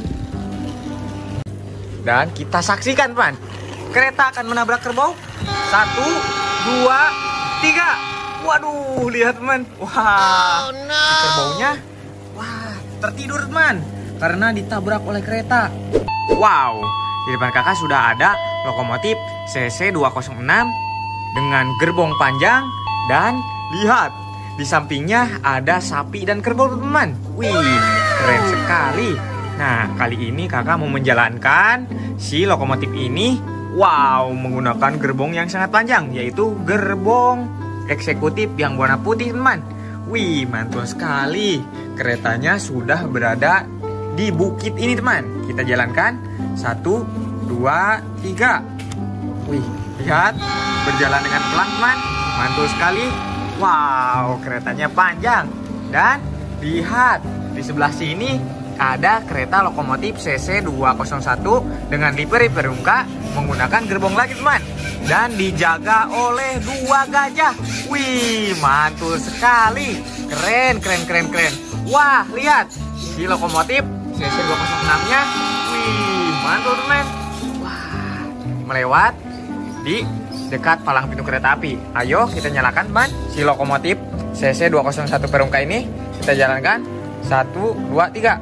Dan kita saksikan teman, kereta akan menabrak kerbau. Satu, dua, tiga. Waduh, lihat teman. Wah, oh, no. Si kerbaunya wah tertidur teman, karena ditabrak oleh kereta. Wow, di depan kakak sudah ada lokomotif C C dua nol enam dengan gerbong panjang. Dan lihat, di sampingnya ada sapi dan kerbau teman. Wih, keren sekali. Nah, kali ini kakak mau menjalankan si lokomotif ini. Wow, menggunakan gerbong yang sangat panjang, yaitu gerbong eksekutif yang warna putih teman. Wih, mantul sekali. Keretanya sudah berada di bukit ini teman. Kita jalankan. Satu, dua, tiga. Wih, lihat. Berjalan dengan pelan teman. Mantul sekali. Wow, keretanya panjang. Dan lihat, di sebelah sini ada kereta lokomotif C C dua nol satu dengan livery Perumka menggunakan gerbong lagi teman, dan dijaga oleh dua gajah. Wih, mantul sekali, keren keren keren keren. Wah, lihat si lokomotif C C dua nol enam nya, wih mantul teman. Wah, melewat di dekat palang pintu kereta api. Ayo kita nyalakan teman si lokomotif C C dua nol satu Perumka ini. Kita jalankan satu, dua, tiga.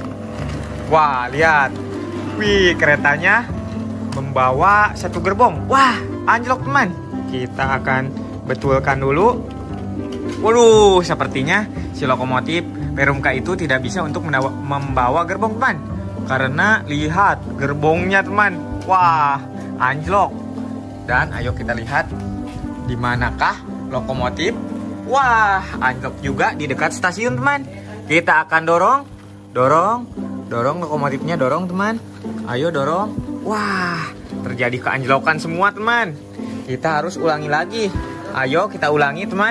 Wah, lihat. Wih, keretanya membawa satu gerbong. Wah, anjlok teman. Kita akan betulkan dulu. Waduh, sepertinya si lokomotif Perumka itu tidak bisa untuk membawa gerbong teman. Karena lihat gerbongnya teman. Wah, anjlok. Dan ayo kita lihat di manakah lokomotif. Wah, anjlok juga di dekat stasiun teman. Kita akan dorong, dorong, dorong lokomotifnya, dorong teman. Ayo dorong. Wah, terjadi keanjlokan semua teman. Kita harus ulangi lagi. Ayo kita ulangi teman.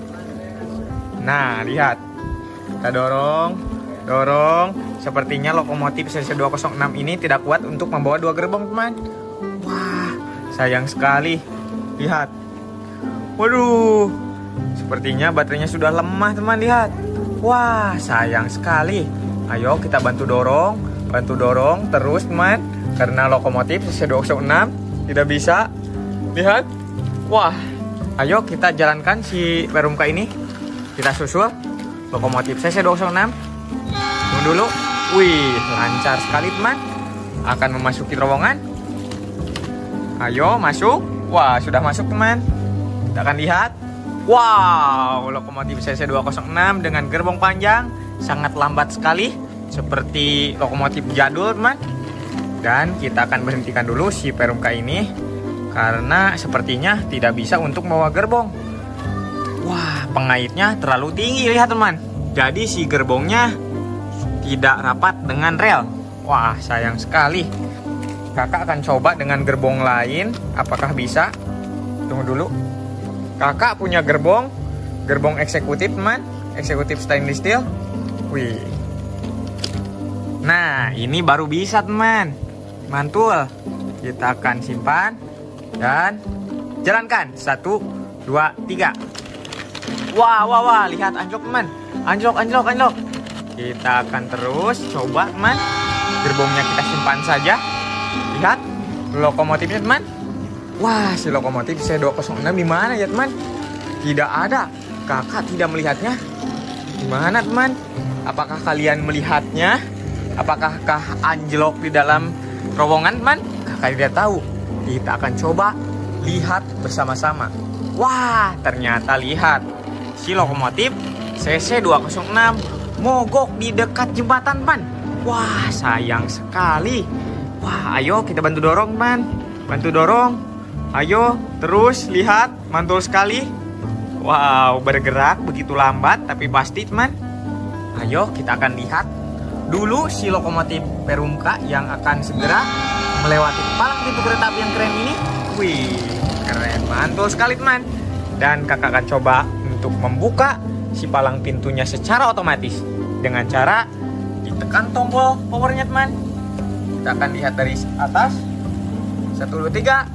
Nah, lihat. Kita dorong, dorong. Sepertinya lokomotif C C dua nol enam ini tidak kuat untuk membawa dua gerbong teman. Wah, sayang sekali. Lihat. Waduh, sepertinya baterainya sudah lemah teman, lihat. Wah, sayang sekali. Ayo kita bantu dorong, bantu dorong terus teman. Karena lokomotif C C dua nol enam tidak bisa. Lihat. Wah, ayo kita jalankan si Perumka ini. Kita susul lokomotif C C dua nol enam. Tunggu dulu. Wih, lancar sekali teman. Akan memasuki terowongan. Ayo masuk. Wah, sudah masuk teman. Kita akan lihat. Wow, lokomotif C C dua nol enam dengan gerbong panjang sangat lambat sekali, seperti lokomotif jadul teman. Dan kita akan berhentikan dulu si Perumka ini karena sepertinya tidak bisa untuk membawa gerbong. Wah, pengaitnya terlalu tinggi, lihat teman. Jadi si gerbongnya tidak rapat dengan rel. Wah, sayang sekali. Kakak akan coba dengan gerbong lain. Apakah bisa? Tunggu dulu. Kakak punya gerbong, gerbong eksekutif teman, eksekutif stainless steel. Wih. Nah, ini baru bisa teman. Mantul. Kita akan simpan dan jalankan. Satu, dua, tiga. Wah, wah, wah. Lihat anjlok teman. Anjlok, anjlok, anjlok. Kita akan terus coba teman. Gerbongnya kita simpan saja. Lihat lokomotifnya teman. Wah, si lokomotif C C dua nol enam di mana ya teman? Tidak ada. Kakak tidak melihatnya. Di mana teman? Apakah kalian melihatnya? Apakah anjlok di dalam terowongan teman? Kakak tidak tahu. Kita akan coba lihat bersama-sama. Wah, ternyata lihat si lokomotif C C dua nol enam mogok di dekat jembatan teman. Wah, sayang sekali. Wah, ayo kita bantu dorong teman. Bantu dorong. Ayo, terus lihat, mantul sekali. Wow, bergerak begitu lambat tapi pasti teman. Ayo kita akan lihat dulu si lokomotif Perumka yang akan segera melewati palang pintu kereta api yang keren ini. Wih, keren, mantul sekali teman. Dan kakak akan coba untuk membuka si palang pintunya secara otomatis dengan cara ditekan tombol powernya teman. Kita akan lihat dari atas. Satu, dua, tiga.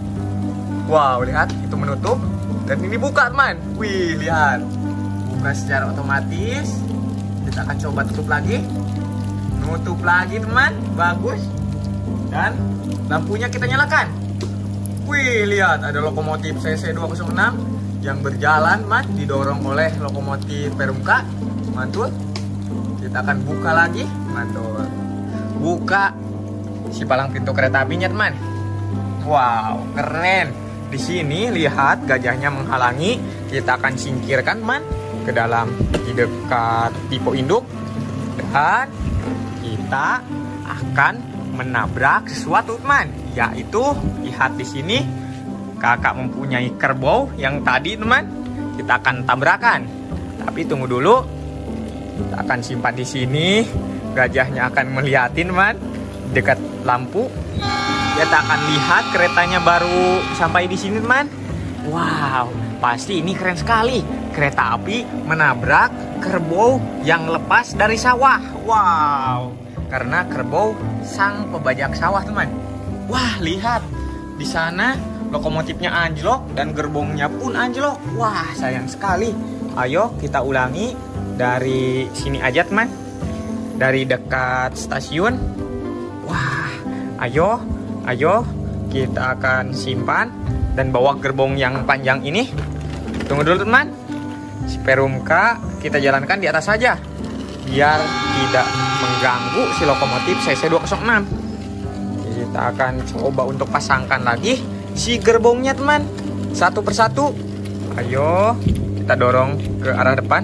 Wow, lihat itu menutup dan ini buka teman. Wih, lihat buka secara otomatis. Kita akan coba tutup lagi, nutup lagi teman. Bagus. Dan lampunya kita nyalakan. Wih, lihat ada lokomotif C C dua nol enam yang berjalan teman, didorong oleh lokomotif Perumka. Mantul. Kita akan buka lagi. Mantul. Buka si palang pintu kereta apinya teman. Wow, keren. Di sini lihat gajahnya menghalangi. Kita akan singkirkan teman ke dalam di dekat tipe induk dan kita akan menabrak sesuatu teman. Yaitu lihat di sini kakak mempunyai kerbau yang tadi teman. Kita akan tabrakan. Tapi tunggu dulu. Kita akan simpan di sini. Gajahnya akan melihatin teman dekat lampu. Kita akan lihat keretanya baru sampai di sini teman. Wow, pasti ini keren sekali. Kereta api menabrak kerbau yang lepas dari sawah. Wow, karena kerbau sang pembajak sawah, teman. Wah, lihat di sana lokomotifnya anjlok dan gerbongnya pun anjlok. Wah, sayang sekali. Ayo kita ulangi dari sini aja, teman. Dari dekat stasiun. Wah, ayo, ayo kita akan simpan dan bawa gerbong yang panjang ini. Tunggu dulu, teman. Si Perumka kita jalankan di atas saja biar tidak mengganggu si lokomotif C C dua nol enam. Kita akan coba untuk pasangkan lagi si gerbongnya, teman, satu persatu. Ayo kita dorong ke arah depan.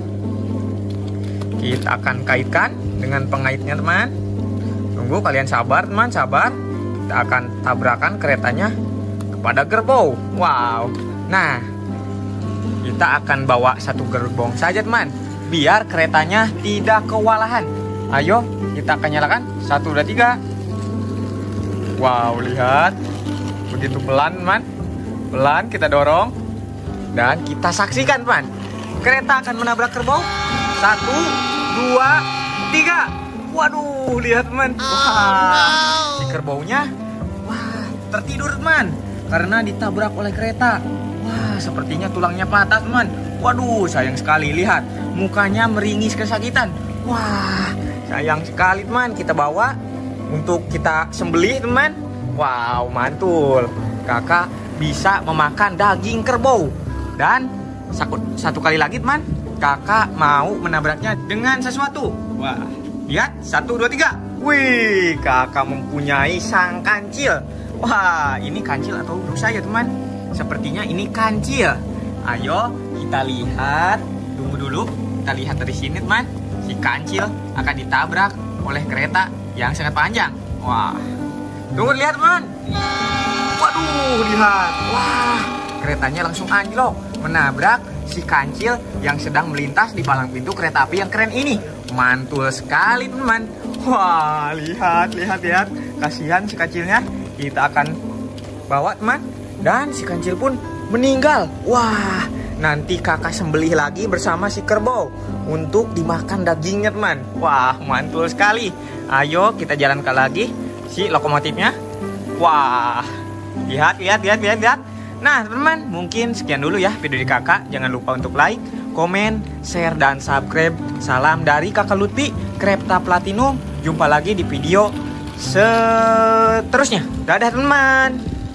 Kita akan kaitkan dengan pengaitnya, teman. Tunggu, kalian sabar, teman, sabar. Kita akan tabrakan keretanya kepada gerbong. Wow. Nah, kita akan bawa satu gerbong saja, teman, biar keretanya tidak kewalahan. Ayo kita akan nyalakan. Satu, dua, tiga. Wow, lihat. Begitu pelan, teman. Pelan kita dorong. Dan kita saksikan, teman. Kereta akan menabrak kerbau. Satu, dua, tiga. Waduh, lihat, teman. Wah, si kerbaunya wah tertidur, teman, karena ditabrak oleh kereta. Wah, sepertinya tulangnya patah, teman. Waduh, sayang sekali. Lihat, mukanya meringis kesakitan. Wah, sayang sekali, teman. Kita bawa untuk kita sembelih, teman. Wow, mantul. Kakak bisa memakan daging kerbau. Dan satu, satu kali lagi, teman, kakak mau menabraknya dengan sesuatu. Wah, lihat. Satu, dua, tiga. Wih, kakak mempunyai sang kancil. Wah, ini kancil atau busa ya, teman? Sepertinya ini kancil. Ayo kita lihat. Tunggu dulu. Kita lihat dari sini, teman. Si kancil akan ditabrak oleh kereta yang sangat panjang. Wah. Tunggu, lihat, teman. Waduh, lihat. Wah, keretanya langsung anjlok menabrak si kancil yang sedang melintas di palang pintu kereta api yang keren ini. Mantul sekali, teman. Wah, lihat, lihat, lihat. Kasihan si kancilnya. Kita akan bawa, teman. Dan si kancil pun meninggal. Wah, nanti kakak sembelih lagi bersama si kerbau untuk dimakan dagingnya, teman. Wah, mantul sekali. Ayo kita jalankan lagi si lokomotifnya. Wah, lihat, lihat, lihat, lihat, lihat. Nah, teman, mungkin sekian dulu ya video di kakak. Jangan lupa untuk like, komen, share, dan subscribe. Salam dari kakak Lutfi, Kripta Platinum. Jumpa lagi di video seterusnya. Dadah, teman.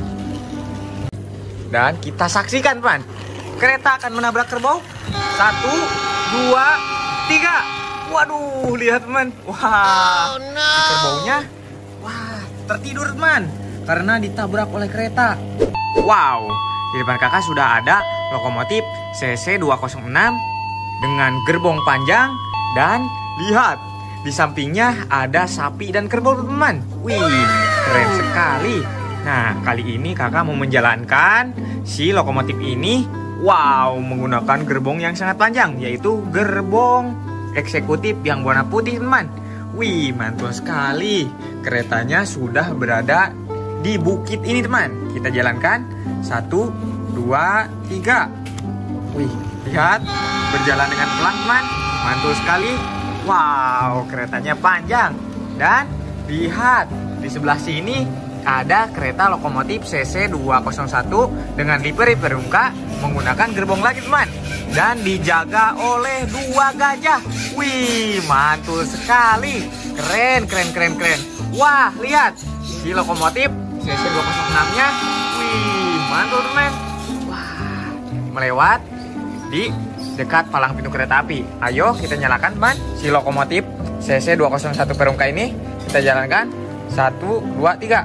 Dan kita saksikan, teman, kereta akan menabrak kerbau. Satu, dua, tiga. Waduh, lihat, teman. Wah, oh, no. Si kerbaunya wah tertidur, teman, karena ditabrak oleh kereta. Wow, di depan kakak sudah ada lokomotif C C dua nol enam dengan gerbong panjang. Dan lihat, di sampingnya ada sapi dan kerbau, teman. Wih, keren sekali. Nah, kali ini kakak mau menjalankan si lokomotif ini. Wow, menggunakan gerbong yang sangat panjang, yaitu gerbong eksekutif yang warna putih, teman. Wih, mantul sekali. Keretanya sudah berada di bukit ini, teman. Kita jalankan. Satu, dua, tiga. Wih, lihat. Berjalan dengan pelan, teman. Mantul sekali. Wow, keretanya panjang. Dan lihat, di sebelah sini ada kereta lokomotif C C dua nol satu dengan livery Perumka menggunakan gerbong lagi, teman. Dan dijaga oleh dua gajah. Wih, mantul sekali. Keren, keren, keren, keren. Wah, lihat. Si lokomotif C C dua nol enam nya. Wih, mantul, teman. Wah, melewat di dekat palang pintu kereta api. Ayo kita nyalakan, teman, si lokomotif C C dua nol satu Perumka ini. Kita jalankan. Satu, dua, tiga.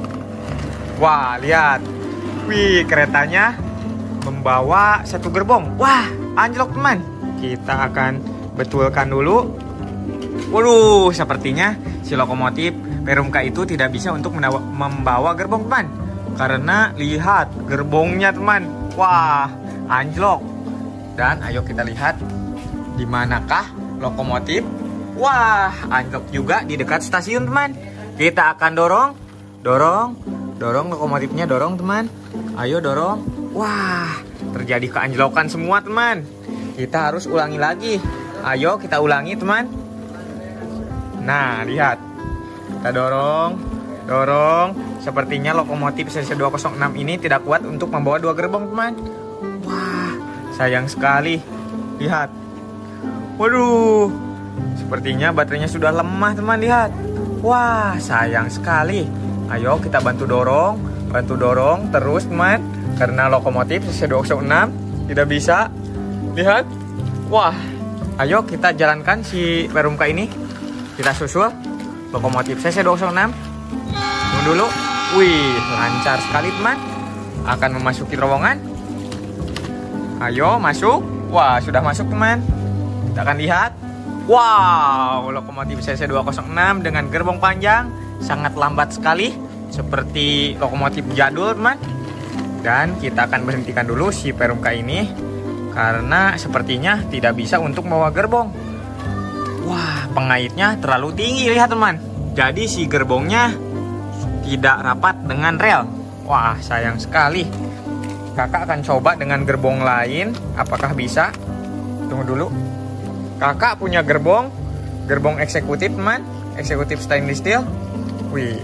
Wah, lihat. Wih, keretanya membawa satu gerbong. Wah, anjlok, teman. Kita akan betulkan dulu. Waduh, sepertinya si lokomotif Perumka itu tidak bisa untuk membawa gerbong, teman. Karena lihat gerbongnya, teman. Wah, anjlok. Dan ayo kita lihat di manakah lokomotif. Wah, anjlok juga di dekat stasiun, teman. Kita akan dorong, dorong, dorong lokomotifnya, dorong, teman. Ayo dorong. Wah, terjadi keanjlokan semua teman. Kita harus ulangi lagi. Ayo kita ulangi teman. Nah, lihat. Kita dorong, dorong. Sepertinya lokomotif C C dua nol enam ini tidak kuat untuk membawa dua gerbong teman. Wah, sayang sekali. Lihat. Waduh, sepertinya baterainya sudah lemah teman, lihat. Wah, sayang sekali. Ayo kita bantu dorong, bantu dorong terus teman. Karena lokomotif C C dua nol enam tidak bisa. Lihat. Wah, ayo kita jalankan si Perumka ini. Kita susul lokomotif C C dua nol enam. Tunggu dulu. Wih, lancar sekali teman. Akan memasuki terowongan. Ayo masuk. Wah, sudah masuk teman. Kita akan lihat. Wow, lokomotif C C dua nol enam dengan gerbong panjang sangat lambat sekali, seperti lokomotif jadul teman. Dan kita akan berhentikan dulu si Perumka ini karena sepertinya tidak bisa untuk membawa gerbong. Wah, pengaitnya terlalu tinggi, lihat teman. Jadi si gerbongnya tidak rapat dengan rel. Wah, sayang sekali. Kakak akan coba dengan gerbong lain. Apakah bisa? Tunggu dulu. Kakak punya gerbong, gerbong eksekutif teman, eksekutif stainless steel. Wih.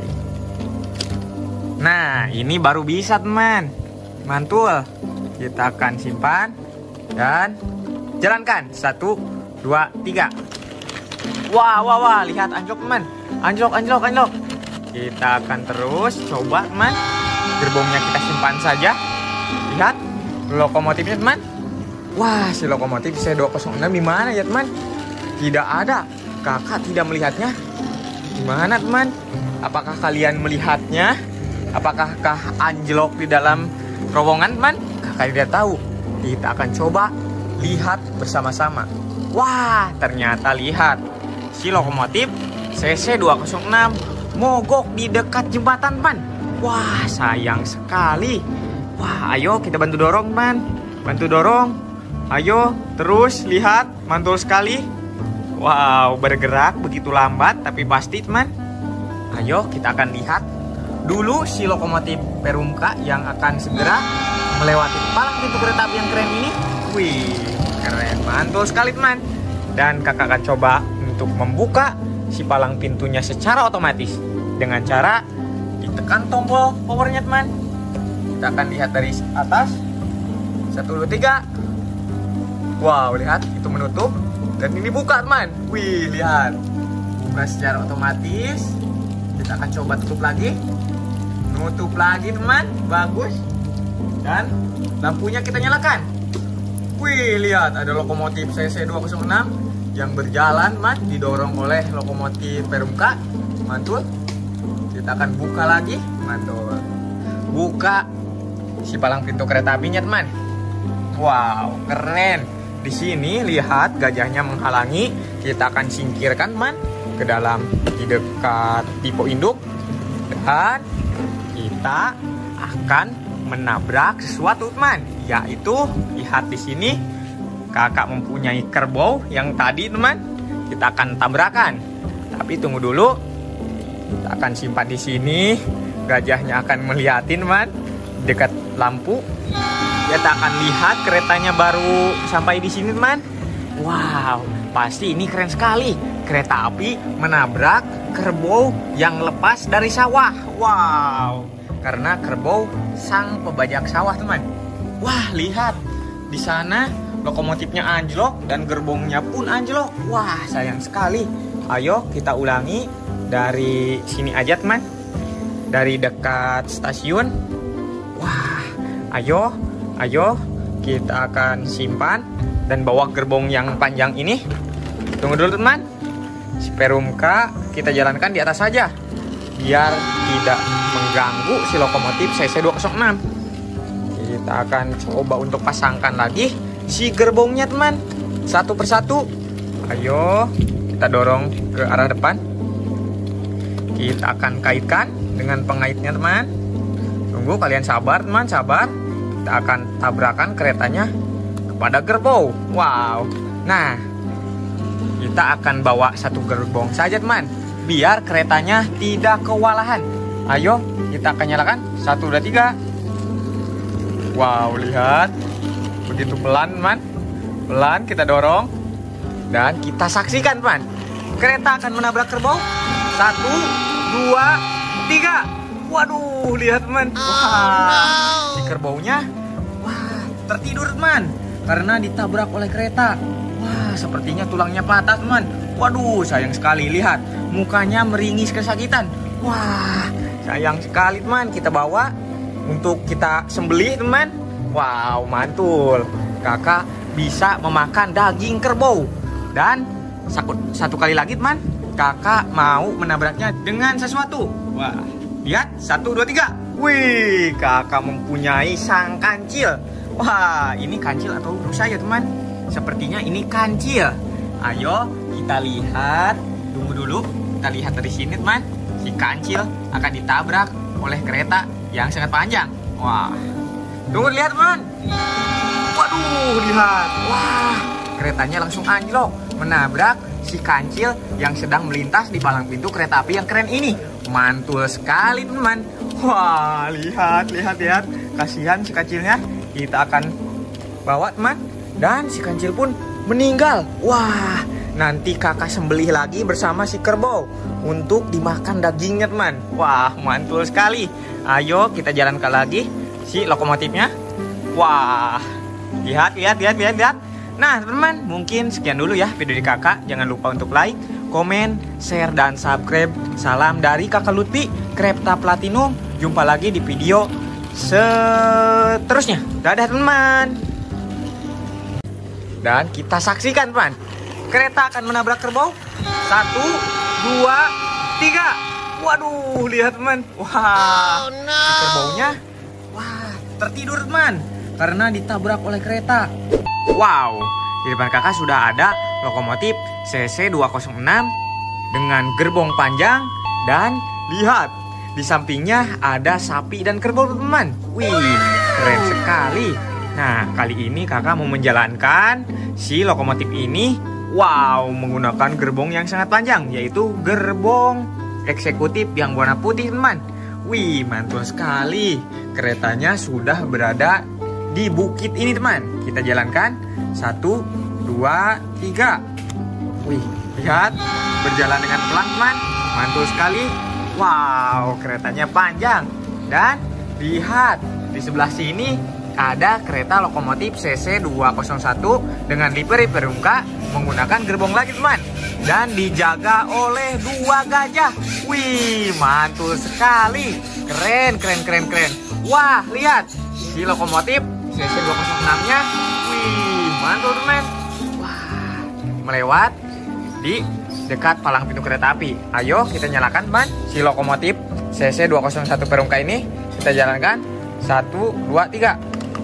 Nah, ini baru bisa teman. Mantul. Kita akan simpan dan jalankan. Satu, dua, tiga. Wah, wah, wah. Lihat anjlok teman. Anjlok, anjlok, anjlok. Kita akan terus coba teman. Gerbongnya kita simpan saja. Lihat lokomotifnya teman. Wah, si lokomotif C C dua nol enam di mana ya teman? Tidak ada. Kakak tidak melihatnya. Di mana teman? Apakah kalian melihatnya? Apakah anjlok di dalam terowongan teman? Kakak tidak tahu. Kita akan coba lihat bersama-sama. Wah, ternyata lihat. Si lokomotif C C dua nol enam mogok di dekat jembatan teman. Wah, sayang sekali. Wah, ayo kita bantu dorong teman. Bantu dorong. Ayo, terus lihat, mantul sekali. Wow, bergerak begitu lambat tapi pasti teman. Ayo kita akan lihat dulu si lokomotif Perumka yang akan segera melewati palang pintu kereta api yang keren ini. Wih, keren, mantul sekali teman. Dan kakak akan coba untuk membuka si palang pintunya secara otomatis dengan cara ditekan tombol powernya teman. Kita akan lihat dari atas. Satu, dua, tiga. Wow, lihat, itu menutup. Dan ini buka teman. Wih, lihat. Buka secara otomatis. Kita akan coba tutup lagi. Nutup lagi teman. Bagus. Dan lampunya kita nyalakan. Wih, lihat, ada lokomotif C C dua nol enam yang berjalan teman, didorong oleh lokomotif Perumka. Mantul. Kita akan buka lagi. Mantul. Buka si palang pintu kereta apinya teman. Wow, keren. Di sini lihat gajahnya menghalangi. Kita akan singkirkan teman ke dalam di dekat tipe induk. Dan kita akan menabrak sesuatu teman. Yaitu lihat di sini kakak mempunyai kerbau yang tadi teman. Kita akan tabrakan. Tapi tunggu dulu. Kita akan simpan di sini. Gajahnya akan melihatin teman dekat lampu. Kita akan lihat keretanya baru sampai di sini teman. Wow, pasti ini keren sekali. Kereta api menabrak kerbau yang lepas dari sawah. Wow, karena kerbau sang pembajak sawah teman. Wah, lihat di sana lokomotifnya anjlok dan gerbongnya pun anjlok. Wah, sayang sekali. Ayo kita ulangi dari sini aja teman. Dari dekat stasiun. Wah, ayo. Ayo, kita akan simpan dan bawa gerbong yang panjang ini. Tunggu dulu teman. Si Perumka kita jalankan di atas saja, biar tidak mengganggu si lokomotif C C dua nol enam. Kita akan coba untuk pasangkan lagi si gerbongnya teman. Satu persatu. Ayo, kita dorong ke arah depan. Kita akan kaitkan dengan pengaitnya teman. Tunggu, kalian sabar teman, sabar. Kita akan tabrakan keretanya kepada gerbong. Wow. Nah, kita akan bawa satu gerbong saja teman, biar keretanya tidak kewalahan. Ayo, kita akan nyalakan. Satu, dua, tiga. Wow, lihat. Begitu pelan, teman. Pelan kita dorong. Dan kita saksikan, teman. Kereta akan menabrak kerbau. Satu, dua, tiga. Waduh, lihat, teman. Wah, si kerbaunya, wah, tertidur, teman. Karena ditabrak oleh kereta. Wah, sepertinya tulangnya patah, teman. Waduh, sayang sekali. Lihat, mukanya meringis kesakitan. Wah, sayang sekali, teman. Kita bawa untuk kita sembelih, teman. Wow, mantul. Kakak bisa memakan daging kerbau. Dan satu kali lagi, teman, kakak mau menabraknya dengan sesuatu. Wah, lihat, satu, dua, tiga. Wih, kakak mempunyai sang kancil. Wah, ini kancil atau rusa ya, teman? Sepertinya ini kancil. Ayo kita lihat. Tunggu dulu. Kita lihat dari sini, teman. Si kancil akan ditabrak oleh kereta yang sangat panjang. Wah, tunggu lihat, teman. Waduh, lihat. Wah, keretanya langsung anjlok menabrak si kancil yang sedang melintas di palang pintu kereta api yang keren ini. Mantul sekali, teman. Wah, lihat, lihat, lihat. Kasihan si kancilnya. Kita akan bawa, teman. Dan si kancil pun meninggal. Wah, nanti kakak sembelih lagi bersama si kerbau untuk dimakan dagingnya, teman. Wah, mantul sekali. Ayo kita jalankan lagi si lokomotifnya. Wah, lihat, lihat, lihat, lihat, lihat. Nah, teman, mungkin sekian dulu ya video dari kakak. Jangan lupa untuk like, komen, share, dan subscribe. Salam dari kakak Lutfi, Kripta Platinum. Jumpa lagi di video seterusnya. Dadah, teman. Dan kita saksikan, teman. Kereta akan menabrak kerbau. Satu, dua, tiga. Waduh, lihat, teman. Wah, oh, no. Si kerbaunya, wah, tertidur, teman, karena ditabrak oleh kereta. Wow, di depan kakak sudah ada lokomotif C C dua nol enam dengan gerbong panjang. Dan lihat, di sampingnya ada sapi dan kerbau, teman. Wih, keren sekali. Nah, kali ini kakak mau menjalankan si lokomotif ini. Wow, menggunakan gerbong yang sangat panjang, yaitu gerbong eksekutif yang warna putih, teman. Wih, mantul sekali. Keretanya sudah berada di bukit ini, teman. Kita jalankan. Satu, dua, tiga. Wih, lihat. Berjalan dengan pelan, teman. Mantul sekali. Wow, keretanya panjang. Dan lihat, di sebelah sini ada kereta lokomotif C C dua nol satu dengan livery Perumka menggunakan gerbong lagi, teman. Dan dijaga oleh dua gajah. Wih, mantul sekali. Keren, keren, keren, keren. Wah, lihat. Si lokomotif C C dua nol enam nya. Wih, mantul, teman. Wah, melewat di dekat palang pintu kereta api. Ayo kita nyalakan, teman, si lokomotif C C dua nol satu Perumka ini. Kita jalankan. Satu, dua, tiga.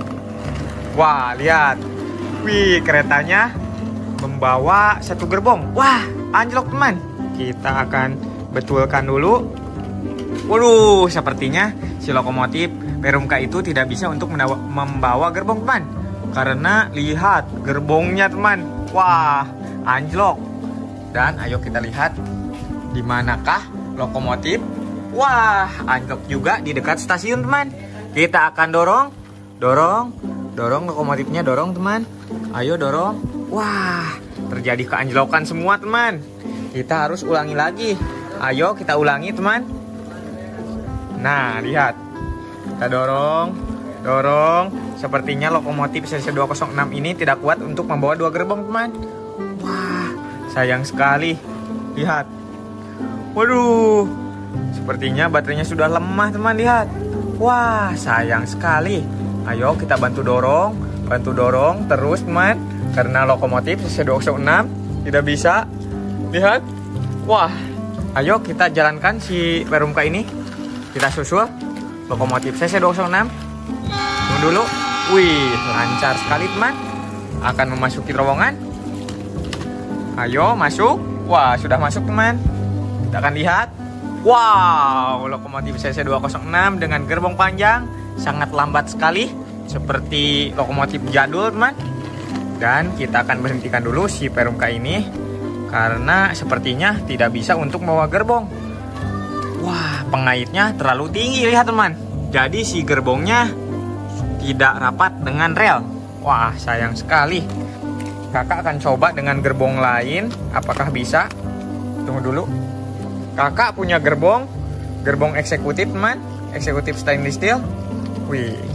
Wah, lihat. Wih, keretanya membawa satu gerbong. Wah, anjlok, teman. Kita akan betulkan dulu. Waduh, sepertinya si lokomotif Perumka itu tidak bisa untuk membawa gerbong, teman. Karena lihat gerbongnya, teman. Wah, anjlok. Dan ayo kita lihat di manakah lokomotif. Wah, anjlok juga di dekat stasiun, teman. Kita akan dorong, dorong, dorong lokomotifnya, dorong, teman. Ayo dorong. Wah, terjadi keanjlokan semua, teman. Kita harus ulangi lagi. Ayo kita ulangi, teman. Nah, lihat. Kita dorong, dorong. Sepertinya lokomotif C C dua nol enam ini tidak kuat untuk membawa dua gerbong, teman. Wah, sayang sekali. Lihat. Waduh, sepertinya baterainya sudah lemah, teman. Lihat. Wah, sayang sekali. Ayo kita bantu dorong, bantu dorong terus, teman. Karena lokomotif C C dua nol enam tidak bisa. Lihat. Wah, ayo kita jalankan si Perumka ini. Kita susul lokomotif C C dua nol enam. Tunggu dulu. Wih, lancar sekali, teman. Akan memasuki terowongan. Ayo masuk. Wah, sudah masuk, teman. Kita akan lihat. Wow, lokomotif C C dua nol enam dengan gerbong panjang sangat lambat sekali, seperti lokomotif jadul, teman. Dan kita akan berhentikan dulu si Perumka ini karena sepertinya tidak bisa untuk membawa gerbong. Wah, pengaitnya terlalu tinggi, lihat, teman. Jadi si gerbongnya tidak rapat dengan rel. Wah, sayang sekali. Kakak akan coba dengan gerbong lain. Apakah bisa? Tunggu dulu. Kakak punya gerbong, gerbong eksekutif, man, eksekutif stainless steel. Wih,